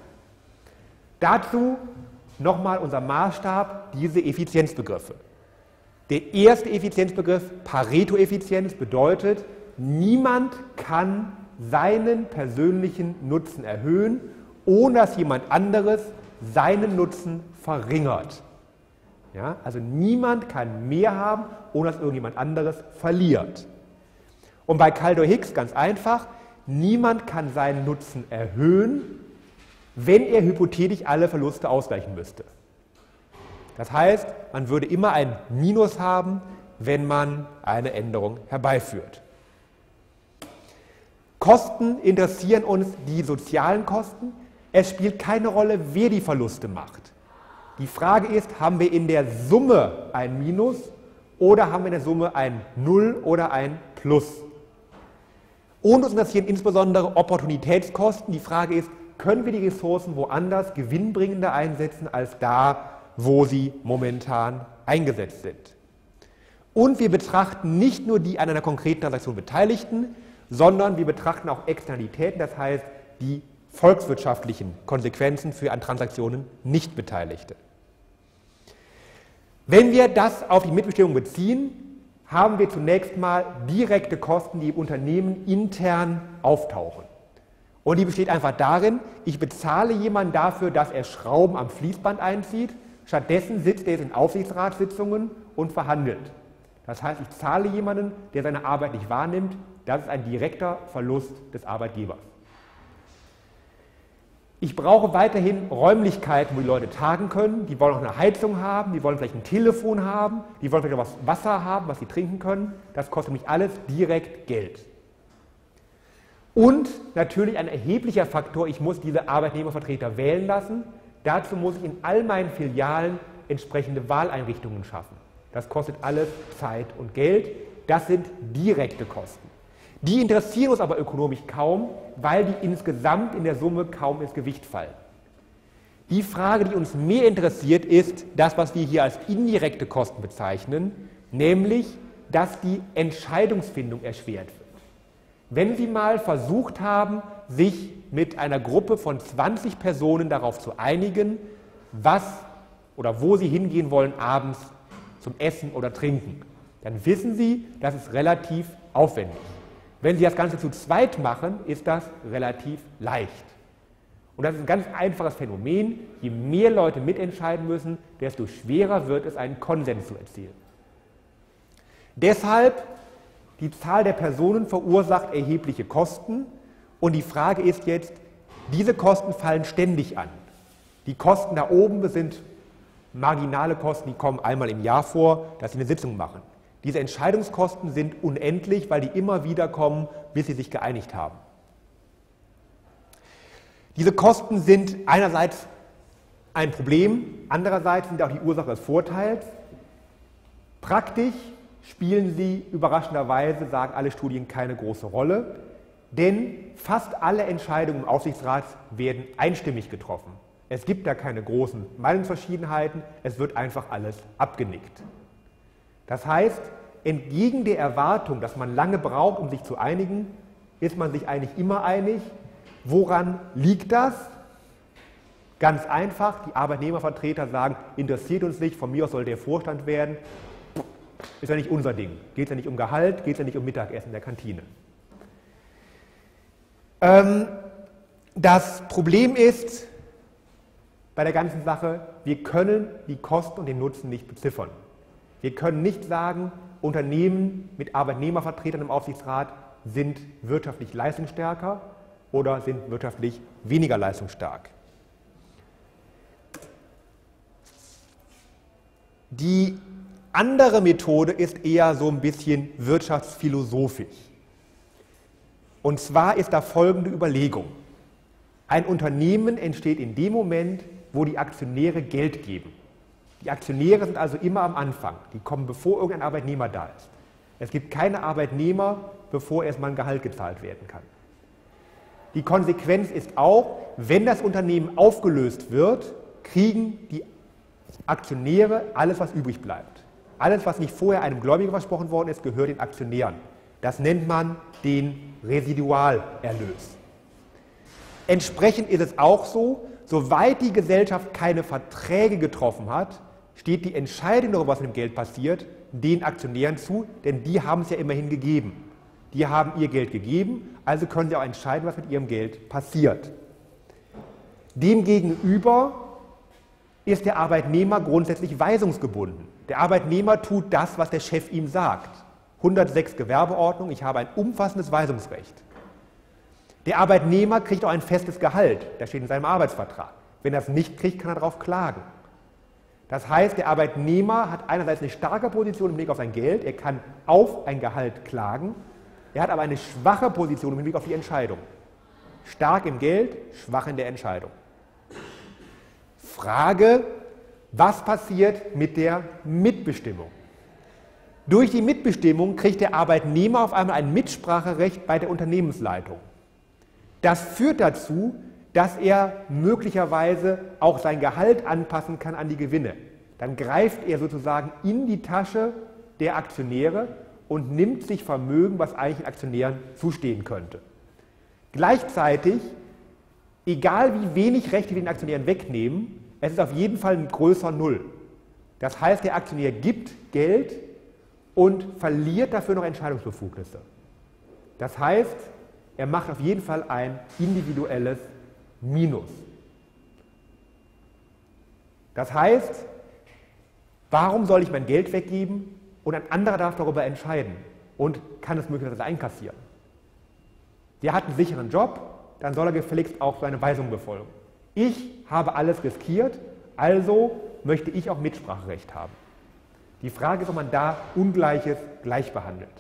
Dazu nochmal unser Maßstab, diese Effizienzbegriffe. Der erste Effizienzbegriff, Pareto-Effizienz, bedeutet, niemand kann seinen persönlichen Nutzen erhöhen, ohne dass jemand anderes seinen Nutzen verringert. Ja, also niemand kann mehr haben, ohne dass irgendjemand anderes verliert. Und bei Kaldor-Hicks ganz einfach, niemand kann seinen Nutzen erhöhen, wenn er hypothetisch alle Verluste ausgleichen müsste. Das heißt, man würde immer ein Minus haben, wenn man eine Änderung herbeiführt. Kosten interessieren uns die sozialen Kosten. Es spielt keine Rolle, wer die Verluste macht. Die Frage ist, haben wir in der Summe ein Minus oder haben wir in der Summe ein Null oder ein Plus? Und uns interessieren insbesondere Opportunitätskosten. Die Frage ist, können wir die Ressourcen woanders gewinnbringender einsetzen als da, wo sie momentan eingesetzt sind? Und wir betrachten nicht nur die an einer konkreten Transaktion Beteiligten, sondern wir betrachten auch Externalitäten, das heißt die volkswirtschaftlichen Konsequenzen für an Transaktionen nicht Beteiligte. Wenn wir das auf die Mitbestimmung beziehen, haben wir zunächst mal direkte Kosten, die im Unternehmen intern auftauchen. Und die besteht einfach darin, ich bezahle jemanden dafür, dass er Schrauben am Fließband einzieht, stattdessen sitzt er in Aufsichtsratssitzungen und verhandelt. Das heißt, ich zahle jemanden, der seine Arbeit nicht wahrnimmt, das ist ein direkter Verlust des Arbeitgebers. Ich brauche weiterhin Räumlichkeiten, wo die Leute tagen können. Die wollen auch eine Heizung haben, die wollen vielleicht ein Telefon haben, die wollen vielleicht auch Wasser haben, was sie trinken können. Das kostet mich alles direkt Geld. Und natürlich ein erheblicher Faktor, ich muss diese Arbeitnehmervertreter wählen lassen. Dazu muss ich in all meinen Filialen entsprechende Wahleinrichtungen schaffen. Das kostet alles Zeit und Geld. Das sind direkte Kosten. Die interessieren uns aber ökonomisch kaum, weil die insgesamt in der Summe kaum ins Gewicht fallen. Die Frage, die uns mehr interessiert, ist das, was wir hier als indirekte Kosten bezeichnen, nämlich, dass die Entscheidungsfindung erschwert wird. Wenn Sie mal versucht haben, sich mit einer Gruppe von 20 Personen darauf zu einigen, was oder wo Sie hingehen wollen abends zum Essen oder Trinken, dann wissen Sie, das ist relativ aufwendig. Wenn Sie das Ganze zu zweit machen, ist das relativ leicht. Und das ist ein ganz einfaches Phänomen. Je mehr Leute mitentscheiden müssen, desto schwerer wird es, einen Konsens zu erzielen. Deshalb, die Zahl der Personen verursacht erhebliche Kosten. Und die Frage ist jetzt, diese Kosten fallen ständig an. Die Kosten da oben sind marginale Kosten, die kommen einmal im Jahr vor, dass Sie eine Sitzung machen. Diese Entscheidungskosten sind unendlich, weil die immer wieder kommen, bis Sie sich geeinigt haben. Diese Kosten sind einerseits ein Problem, andererseits sind auch die Ursache des Vorteils. Praktisch spielen sie überraschenderweise, sagen alle Studien, keine große Rolle, denn fast alle Entscheidungen im Aufsichtsrat werden einstimmig getroffen. Es gibt da keine großen Meinungsverschiedenheiten, es wird einfach alles abgenickt. Das heißt, entgegen der Erwartung, dass man lange braucht, um sich zu einigen, ist man sich eigentlich immer einig. Woran liegt das? Ganz einfach, die Arbeitnehmervertreter sagen, interessiert uns nicht, von mir aus soll der Vorstand werden, ist ja nicht unser Ding. Geht es ja nicht um Gehalt, geht es ja nicht um Mittagessen in der Kantine. Das Problem ist bei der ganzen Sache, wir können die Kosten und den Nutzen nicht beziffern. Wir können nicht sagen, Unternehmen mit Arbeitnehmervertretern im Aufsichtsrat sind wirtschaftlich leistungsstärker oder sind wirtschaftlich weniger leistungsstark. Die andere Methode ist eher so ein bisschen wirtschaftsphilosophisch. Und zwar ist da folgende Überlegung. Ein Unternehmen entsteht in dem Moment, wo die Aktionäre Geld geben. Die Aktionäre sind also immer am Anfang. Die kommen, bevor irgendein Arbeitnehmer da ist. Es gibt keine Arbeitnehmer, bevor erstmal ein Gehalt gezahlt werden kann. Die Konsequenz ist auch, wenn das Unternehmen aufgelöst wird, kriegen die Aktionäre alles, was übrig bleibt. Alles, was nicht vorher einem Gläubiger versprochen worden ist, gehört den Aktionären. Das nennt man den Residualerlös. Entsprechend ist es auch so, soweit die Gesellschaft keine Verträge getroffen hat, steht die Entscheidung darüber, was mit dem Geld passiert, den Aktionären zu, denn die haben es ja immerhin gegeben. Die haben ihr Geld gegeben, also können sie auch entscheiden, was mit ihrem Geld passiert. Demgegenüber ist der Arbeitnehmer grundsätzlich weisungsgebunden. Der Arbeitnehmer tut das, was der Chef ihm sagt. 106 Gewerbeordnung, ich habe ein umfassendes Weisungsrecht. Der Arbeitnehmer kriegt auch ein festes Gehalt, das steht in seinem Arbeitsvertrag. Wenn er es nicht kriegt, kann er darauf klagen. Das heißt, der Arbeitnehmer hat einerseits eine starke Position im Blick auf sein Geld, er kann auf ein Gehalt klagen, er hat aber eine schwache Position im Blick auf die Entscheidung. Stark im Geld, schwach in der Entscheidung. Frage, was passiert mit der Mitbestimmung? Durch die Mitbestimmung kriegt der Arbeitnehmer auf einmal ein Mitspracherecht bei der Unternehmensleitung. Das führt dazu, dass er möglicherweise auch sein Gehalt anpassen kann an die Gewinne. Dann greift er sozusagen in die Tasche der Aktionäre und nimmt sich Vermögen, was eigentlich den Aktionären zustehen könnte. Gleichzeitig, egal wie wenig Rechte wir den Aktionären wegnehmen, es ist auf jeden Fall ein größer Null. Das heißt, der Aktionär gibt Geld und verliert dafür noch Entscheidungsbefugnisse. Das heißt, er macht auf jeden Fall ein individuelles Minus. Das heißt, warum soll ich mein Geld weggeben und ein anderer darf darüber entscheiden und kann es möglicherweise einkassieren? Der hat einen sicheren Job, dann soll er gefälligst auch seine Weisung befolgen. Ich habe alles riskiert, also möchte ich auch Mitspracherecht haben. Die Frage ist, ob man da Ungleiches gleich behandelt.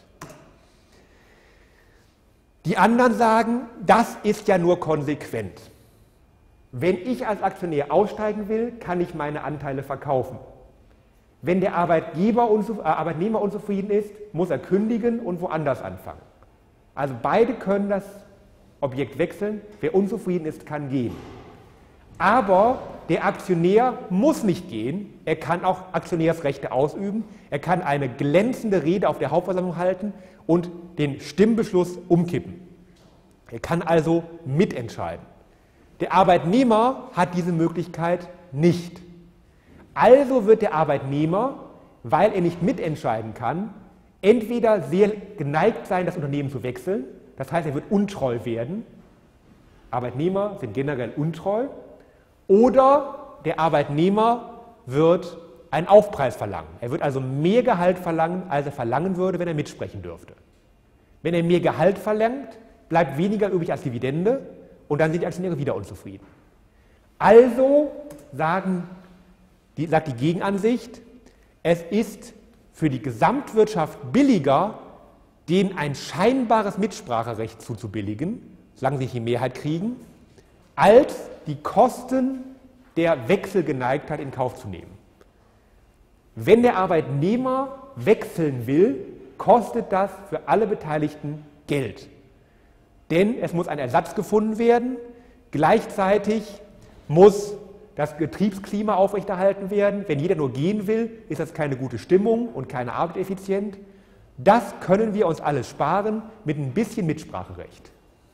Die anderen sagen, das ist ja nur konsequent. Wenn ich als Aktionär aussteigen will, kann ich meine Anteile verkaufen. Wenn der Arbeitnehmer unzufrieden ist, muss er kündigen und woanders anfangen. Also beide können das Objekt wechseln, wer unzufrieden ist, kann gehen. Aber der Aktionär muss nicht gehen, er kann auch Aktionärsrechte ausüben, er kann eine glänzende Rede auf der Hauptversammlung halten und den Stimmbeschluss umkippen. Er kann also mitentscheiden. Der Arbeitnehmer hat diese Möglichkeit nicht. Also wird der Arbeitnehmer, weil er nicht mitentscheiden kann, entweder sehr geneigt sein, das Unternehmen zu wechseln, das heißt, er wird untreu werden. Arbeitnehmer sind generell untreu. Oder der Arbeitnehmer wird einen Aufpreis verlangen. Er wird also mehr Gehalt verlangen, als er verlangen würde, wenn er mitsprechen dürfte. Wenn er mehr Gehalt verlangt, bleibt weniger übrig als Dividende und dann sind die Aktionäre wieder unzufrieden. Also sagt die Gegenansicht, es ist für die Gesamtwirtschaft billiger, denen ein scheinbares Mitspracherecht zuzubilligen, solange sie nicht die Mehrheit kriegen, als die Kosten der Wechselgeneigtheit in Kauf zu nehmen. Wenn der Arbeitnehmer wechseln will, kostet das für alle Beteiligten Geld. Denn es muss ein Ersatz gefunden werden, gleichzeitig muss das Betriebsklima aufrechterhalten werden. Wenn jeder nur gehen will, ist das keine gute Stimmung und keine Arbeit effizient. Das können wir uns alles sparen mit ein bisschen Mitspracherecht.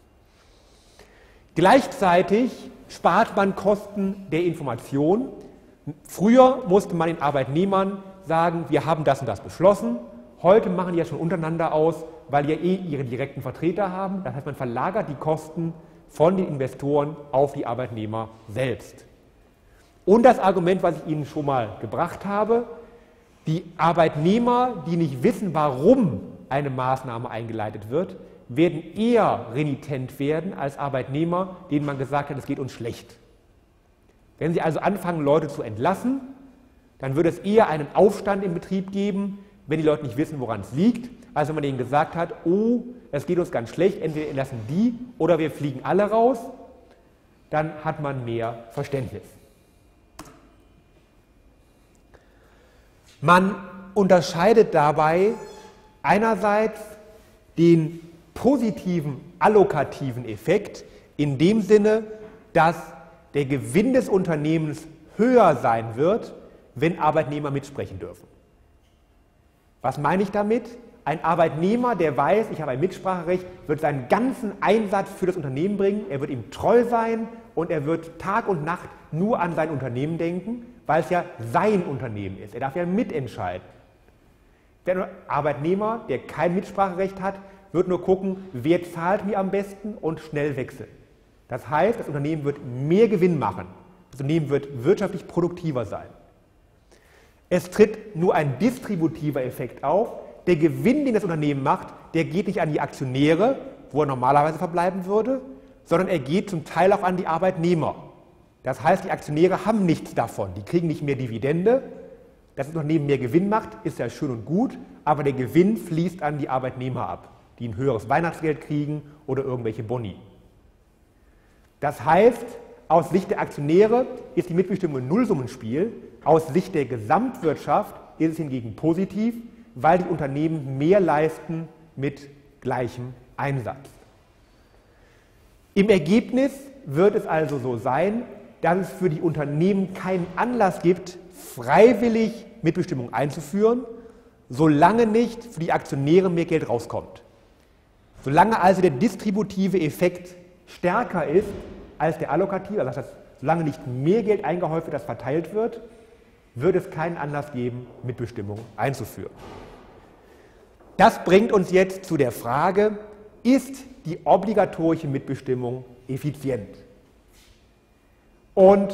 Gleichzeitig spart man Kosten der Information. Früher musste man den Arbeitnehmern sagen, wir haben das und das beschlossen. Heute machen die ja schon untereinander aus, weil die ja ihre direkten Vertreter haben. Das heißt, man verlagert die Kosten von den Investoren auf die Arbeitnehmer selbst. Und das Argument, was ich Ihnen schon mal gebracht habe, die Arbeitnehmer, die nicht wissen, warum eine Maßnahme eingeleitet wird, werden eher renitent werden als Arbeitnehmer, denen man gesagt hat, es geht uns schlecht. Wenn Sie also anfangen, Leute zu entlassen, dann würde es eher einen Aufstand im Betrieb geben, wenn die Leute nicht wissen, woran es liegt, als wenn man denen gesagt hat, oh, es geht uns ganz schlecht, entweder entlassen die oder wir fliegen alle raus, dann hat man mehr Verständnis. Man unterscheidet dabei einerseits den positiven allokativen Effekt in dem Sinne, dass der Gewinn des Unternehmens höher sein wird, wenn Arbeitnehmer mitsprechen dürfen. Was meine ich damit? Ein Arbeitnehmer, der weiß, ich habe ein Mitspracherecht, wird seinen ganzen Einsatz für das Unternehmen bringen, er wird ihm treu sein und er wird Tag und Nacht nur an sein Unternehmen denken, weil es ja sein Unternehmen ist. Er darf ja mitentscheiden. Der Arbeitnehmer, der kein Mitspracherecht hat, wird nur gucken, wer zahlt mir am besten und schnell wechseln. Das heißt, das Unternehmen wird mehr Gewinn machen. Das Unternehmen wird wirtschaftlich produktiver sein. Es tritt nur ein distributiver Effekt auf. Der Gewinn, den das Unternehmen macht, der geht nicht an die Aktionäre, wo er normalerweise verbleiben würde, sondern er geht zum Teil auch an die Arbeitnehmer. Das heißt, die Aktionäre haben nichts davon. Die kriegen nicht mehr Dividende. Dass das Unternehmen mehr Gewinn macht, ist ja schön und gut, aber der Gewinn fließt an die Arbeitnehmer ab, die ein höheres Weihnachtsgeld kriegen oder irgendwelche Boni. Das heißt, aus Sicht der Aktionäre ist die Mitbestimmung ein Nullsummenspiel, aus Sicht der Gesamtwirtschaft ist es hingegen positiv, weil die Unternehmen mehr leisten mit gleichem Einsatz. Im Ergebnis wird es also so sein, dass es für die Unternehmen keinen Anlass gibt, freiwillig Mitbestimmung einzuführen, solange nicht für die Aktionäre mehr Geld rauskommt. Solange also der distributive Effekt stärker ist als der allokative, also das heißt, solange nicht mehr Geld eingehäuft wird, das verteilt wird, wird es keinen Anlass geben, Mitbestimmung einzuführen. Das bringt uns jetzt zu der Frage, ist die obligatorische Mitbestimmung effizient? Und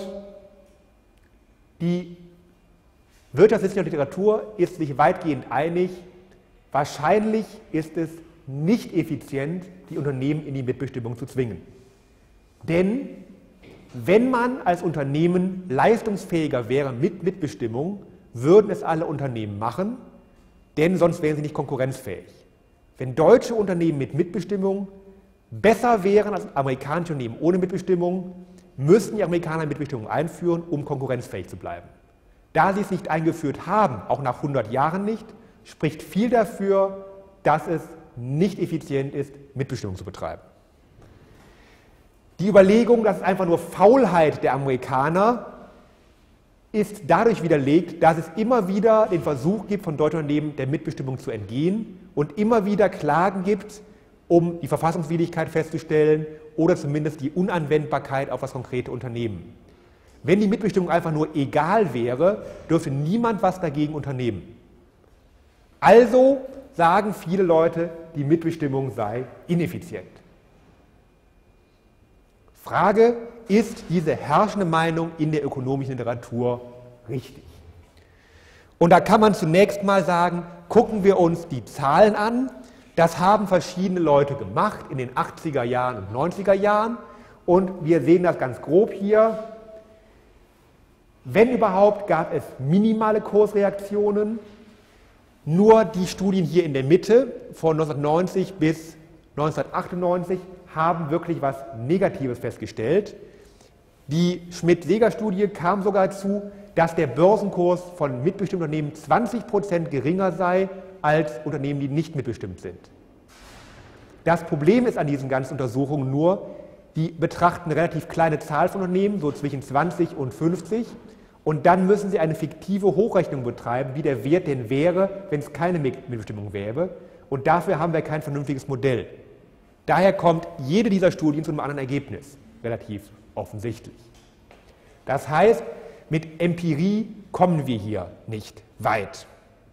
die wirtschaftswissenschaftliche Literatur ist sich weitgehend einig, wahrscheinlich ist es nicht effizient, die Unternehmen in die Mitbestimmung zu zwingen. Denn wenn man als Unternehmen leistungsfähiger wäre mit Mitbestimmung, würden es alle Unternehmen machen, denn sonst wären sie nicht konkurrenzfähig. Wenn deutsche Unternehmen mit Mitbestimmung besser wären als amerikanische Unternehmen ohne Mitbestimmung, müssten die Amerikaner Mitbestimmung einführen, um konkurrenzfähig zu bleiben. Da sie es nicht eingeführt haben, auch nach 100 Jahren nicht, spricht viel dafür, dass es nicht effizient ist, Mitbestimmung zu betreiben. Die Überlegung, dass es einfach nur Faulheit der Amerikaner ist dadurch widerlegt, dass es immer wieder den Versuch gibt, von deutschen Unternehmen der Mitbestimmung zu entgehen und immer wieder Klagen gibt, um die Verfassungswidrigkeit festzustellen oder zumindest die Unanwendbarkeit auf das konkrete Unternehmen. Wenn die Mitbestimmung einfach nur egal wäre, dürfte niemand was dagegen unternehmen. Also sagen viele Leute, die Mitbestimmung sei ineffizient. Frage, ist diese herrschende Meinung in der ökonomischen Literatur richtig? Und da kann man zunächst mal sagen, gucken wir uns die Zahlen an. Das haben verschiedene Leute gemacht in den 80er Jahren und 90er Jahren. Und wir sehen das ganz grob hier. Wenn überhaupt, gab es minimale Kursreaktionen. Nur die Studien hier in der Mitte von 1990 bis 1998 haben wirklich was Negatives festgestellt. Die Schmidt-Seeger-Studie kam sogar dazu, dass der Börsenkurs von mitbestimmten Unternehmen 20% geringer sei als Unternehmen, die nicht mitbestimmt sind. Das Problem ist an diesen ganzen Untersuchungen nur, die betrachten eine relativ kleine Zahl von Unternehmen, so zwischen 20 und 50, und dann müssen sie eine fiktive Hochrechnung betreiben, wie der Wert denn wäre, wenn es keine Mitbestimmung gäbe, und dafür haben wir kein vernünftiges Modell. Daher kommt jede dieser Studien zu einem anderen Ergebnis, relativ offensichtlich. Das heißt, mit Empirie kommen wir hier nicht weit.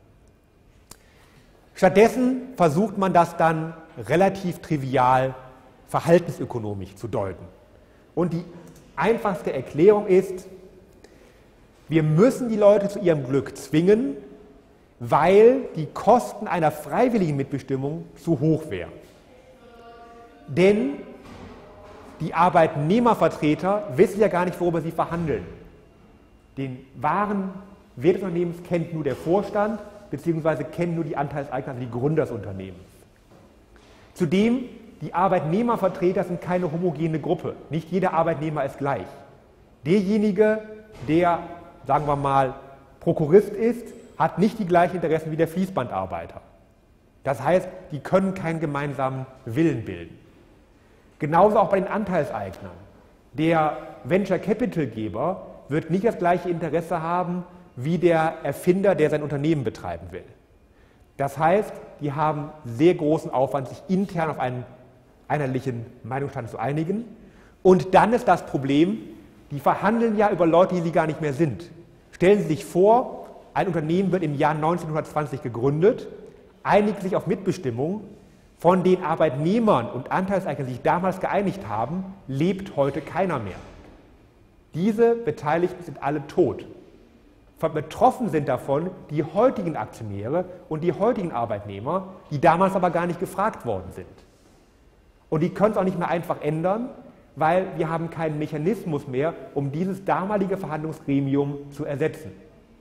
Stattdessen versucht man das dann relativ trivial verhaltensökonomisch zu deuten. Und die einfachste Erklärung ist, wir müssen die Leute zu ihrem Glück zwingen, weil die Kosten einer freiwilligen Mitbestimmung zu hoch wären. Denn die Arbeitnehmervertreter wissen ja gar nicht, worüber sie verhandeln. Den wahren Wert des Unternehmens kennt nur der Vorstand, beziehungsweise kennen nur die Anteilseigner, also die Gründer des Unternehmens. Zudem, die Arbeitnehmervertreter sind keine homogene Gruppe. Nicht jeder Arbeitnehmer ist gleich. Derjenige, der, sagen wir mal, Prokurist ist, hat nicht die gleichen Interessen wie der Fließbandarbeiter. Das heißt, die können keinen gemeinsamen Willen bilden. Genauso auch bei den Anteilseignern. Der Venture Capital Geber wird nicht das gleiche Interesse haben wie der Erfinder, der sein Unternehmen betreiben will. Das heißt, die haben sehr großen Aufwand, sich intern auf einen einheitlichen Meinungsstand zu einigen. Und dann ist das Problem, die verhandeln ja über Leute, die sie gar nicht mehr sind. Stellen Sie sich vor, ein Unternehmen wird im Jahr 1920 gegründet, einigt sich auf Mitbestimmung. Von den Arbeitnehmern und Anteilseignern, die sich damals geeinigt haben, lebt heute keiner mehr. Diese Beteiligten sind alle tot. Betroffen sind davon die heutigen Aktionäre und die heutigen Arbeitnehmer, die damals aber gar nicht gefragt worden sind. Und die können es auch nicht mehr einfach ändern, weil wir haben keinen Mechanismus mehr, um dieses damalige Verhandlungsgremium zu ersetzen.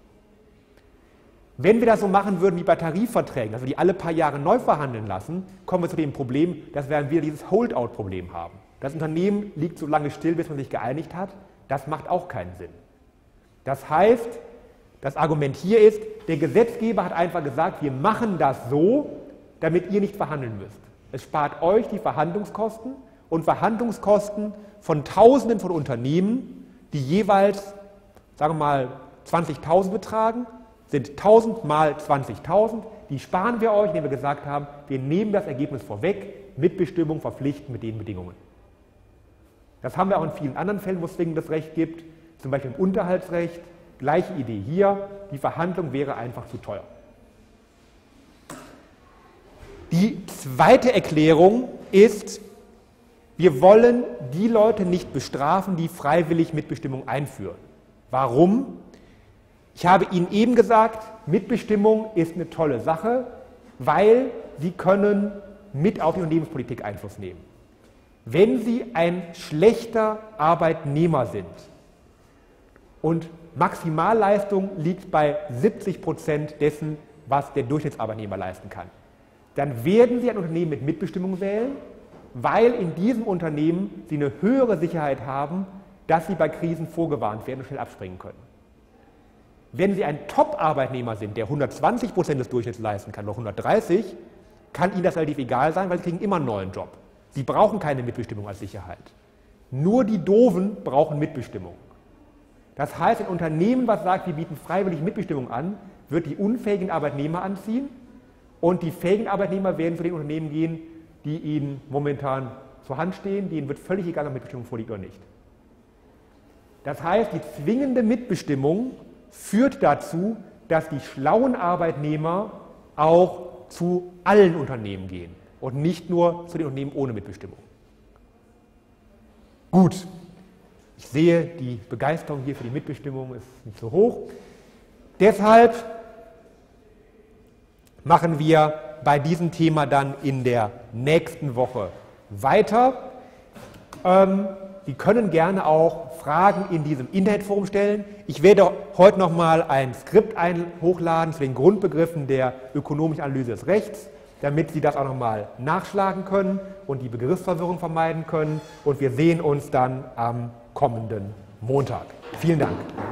Wenn wir das so machen würden wie bei Tarifverträgen, also die alle paar Jahre neu verhandeln lassen, kommen wir zu dem Problem, dass wir dann wieder dieses Holdout-Problem haben. Das Unternehmen liegt so lange still, bis man sich geeinigt hat. Das macht auch keinen Sinn. Das heißt, das Argument hier ist, der Gesetzgeber hat einfach gesagt, wir machen das so, damit ihr nicht verhandeln müsst. Es spart euch die Verhandlungskosten und Verhandlungskosten von Tausenden von Unternehmen, die jeweils, sagen wir mal, 20.000 betragen, sind 1000 mal 20.000, die sparen wir euch, indem wir gesagt haben, wir nehmen das Ergebnis vorweg, Mitbestimmung verpflichten mit den Bedingungen. Das haben wir auch in vielen anderen Fällen, wo es zwingendes Recht gibt, zum Beispiel im Unterhaltsrecht, gleiche Idee hier, die Verhandlung wäre einfach zu teuer. Die zweite Erklärung ist, wir wollen die Leute nicht bestrafen, die freiwillig Mitbestimmung einführen. Warum? Ich habe Ihnen eben gesagt, Mitbestimmung ist eine tolle Sache, weil Sie können mit auf die Unternehmenspolitik Einfluss nehmen. Wenn Sie ein schlechter Arbeitnehmer sind und Maximalleistung liegt bei 70% dessen, was der Durchschnittsarbeitnehmer leisten kann, dann werden Sie ein Unternehmen mit Mitbestimmung wählen, weil in diesem Unternehmen Sie eine höhere Sicherheit haben, dass Sie bei Krisen vorgewarnt werden und schnell abspringen können. Wenn Sie ein Top-Arbeitnehmer sind, der 120% des Durchschnitts leisten kann oder 130%, kann Ihnen das relativ egal sein, weil Sie kriegen immer einen neuen Job. Sie brauchen keine Mitbestimmung als Sicherheit. Nur die Doofen brauchen Mitbestimmung. Das heißt, ein Unternehmen, was sagt, wir bieten freiwillige Mitbestimmung an, wird die unfähigen Arbeitnehmer anziehen und die fähigen Arbeitnehmer werden zu den Unternehmen gehen, die ihnen momentan zur Hand stehen, denen wird völlig egal, ob Mitbestimmung vorliegt oder nicht. Das heißt, die zwingende Mitbestimmung führt dazu, dass die schlauen Arbeitnehmer auch zu allen Unternehmen gehen und nicht nur zu den Unternehmen ohne Mitbestimmung. Gut, ich sehe, die Begeisterung hier für die Mitbestimmung ist nicht so hoch. Deshalb machen wir bei diesem Thema dann in der nächsten Woche weiter. Sie können gerne auch Fragen in diesem Internetforum stellen. Ich werde heute nochmal ein Skript hochladen zu den Grundbegriffen der ökonomischen Analyse des Rechts, damit Sie das auch nochmal nachschlagen können und die Begriffsverwirrung vermeiden können. Und wir sehen uns dann am kommenden Montag. Vielen Dank.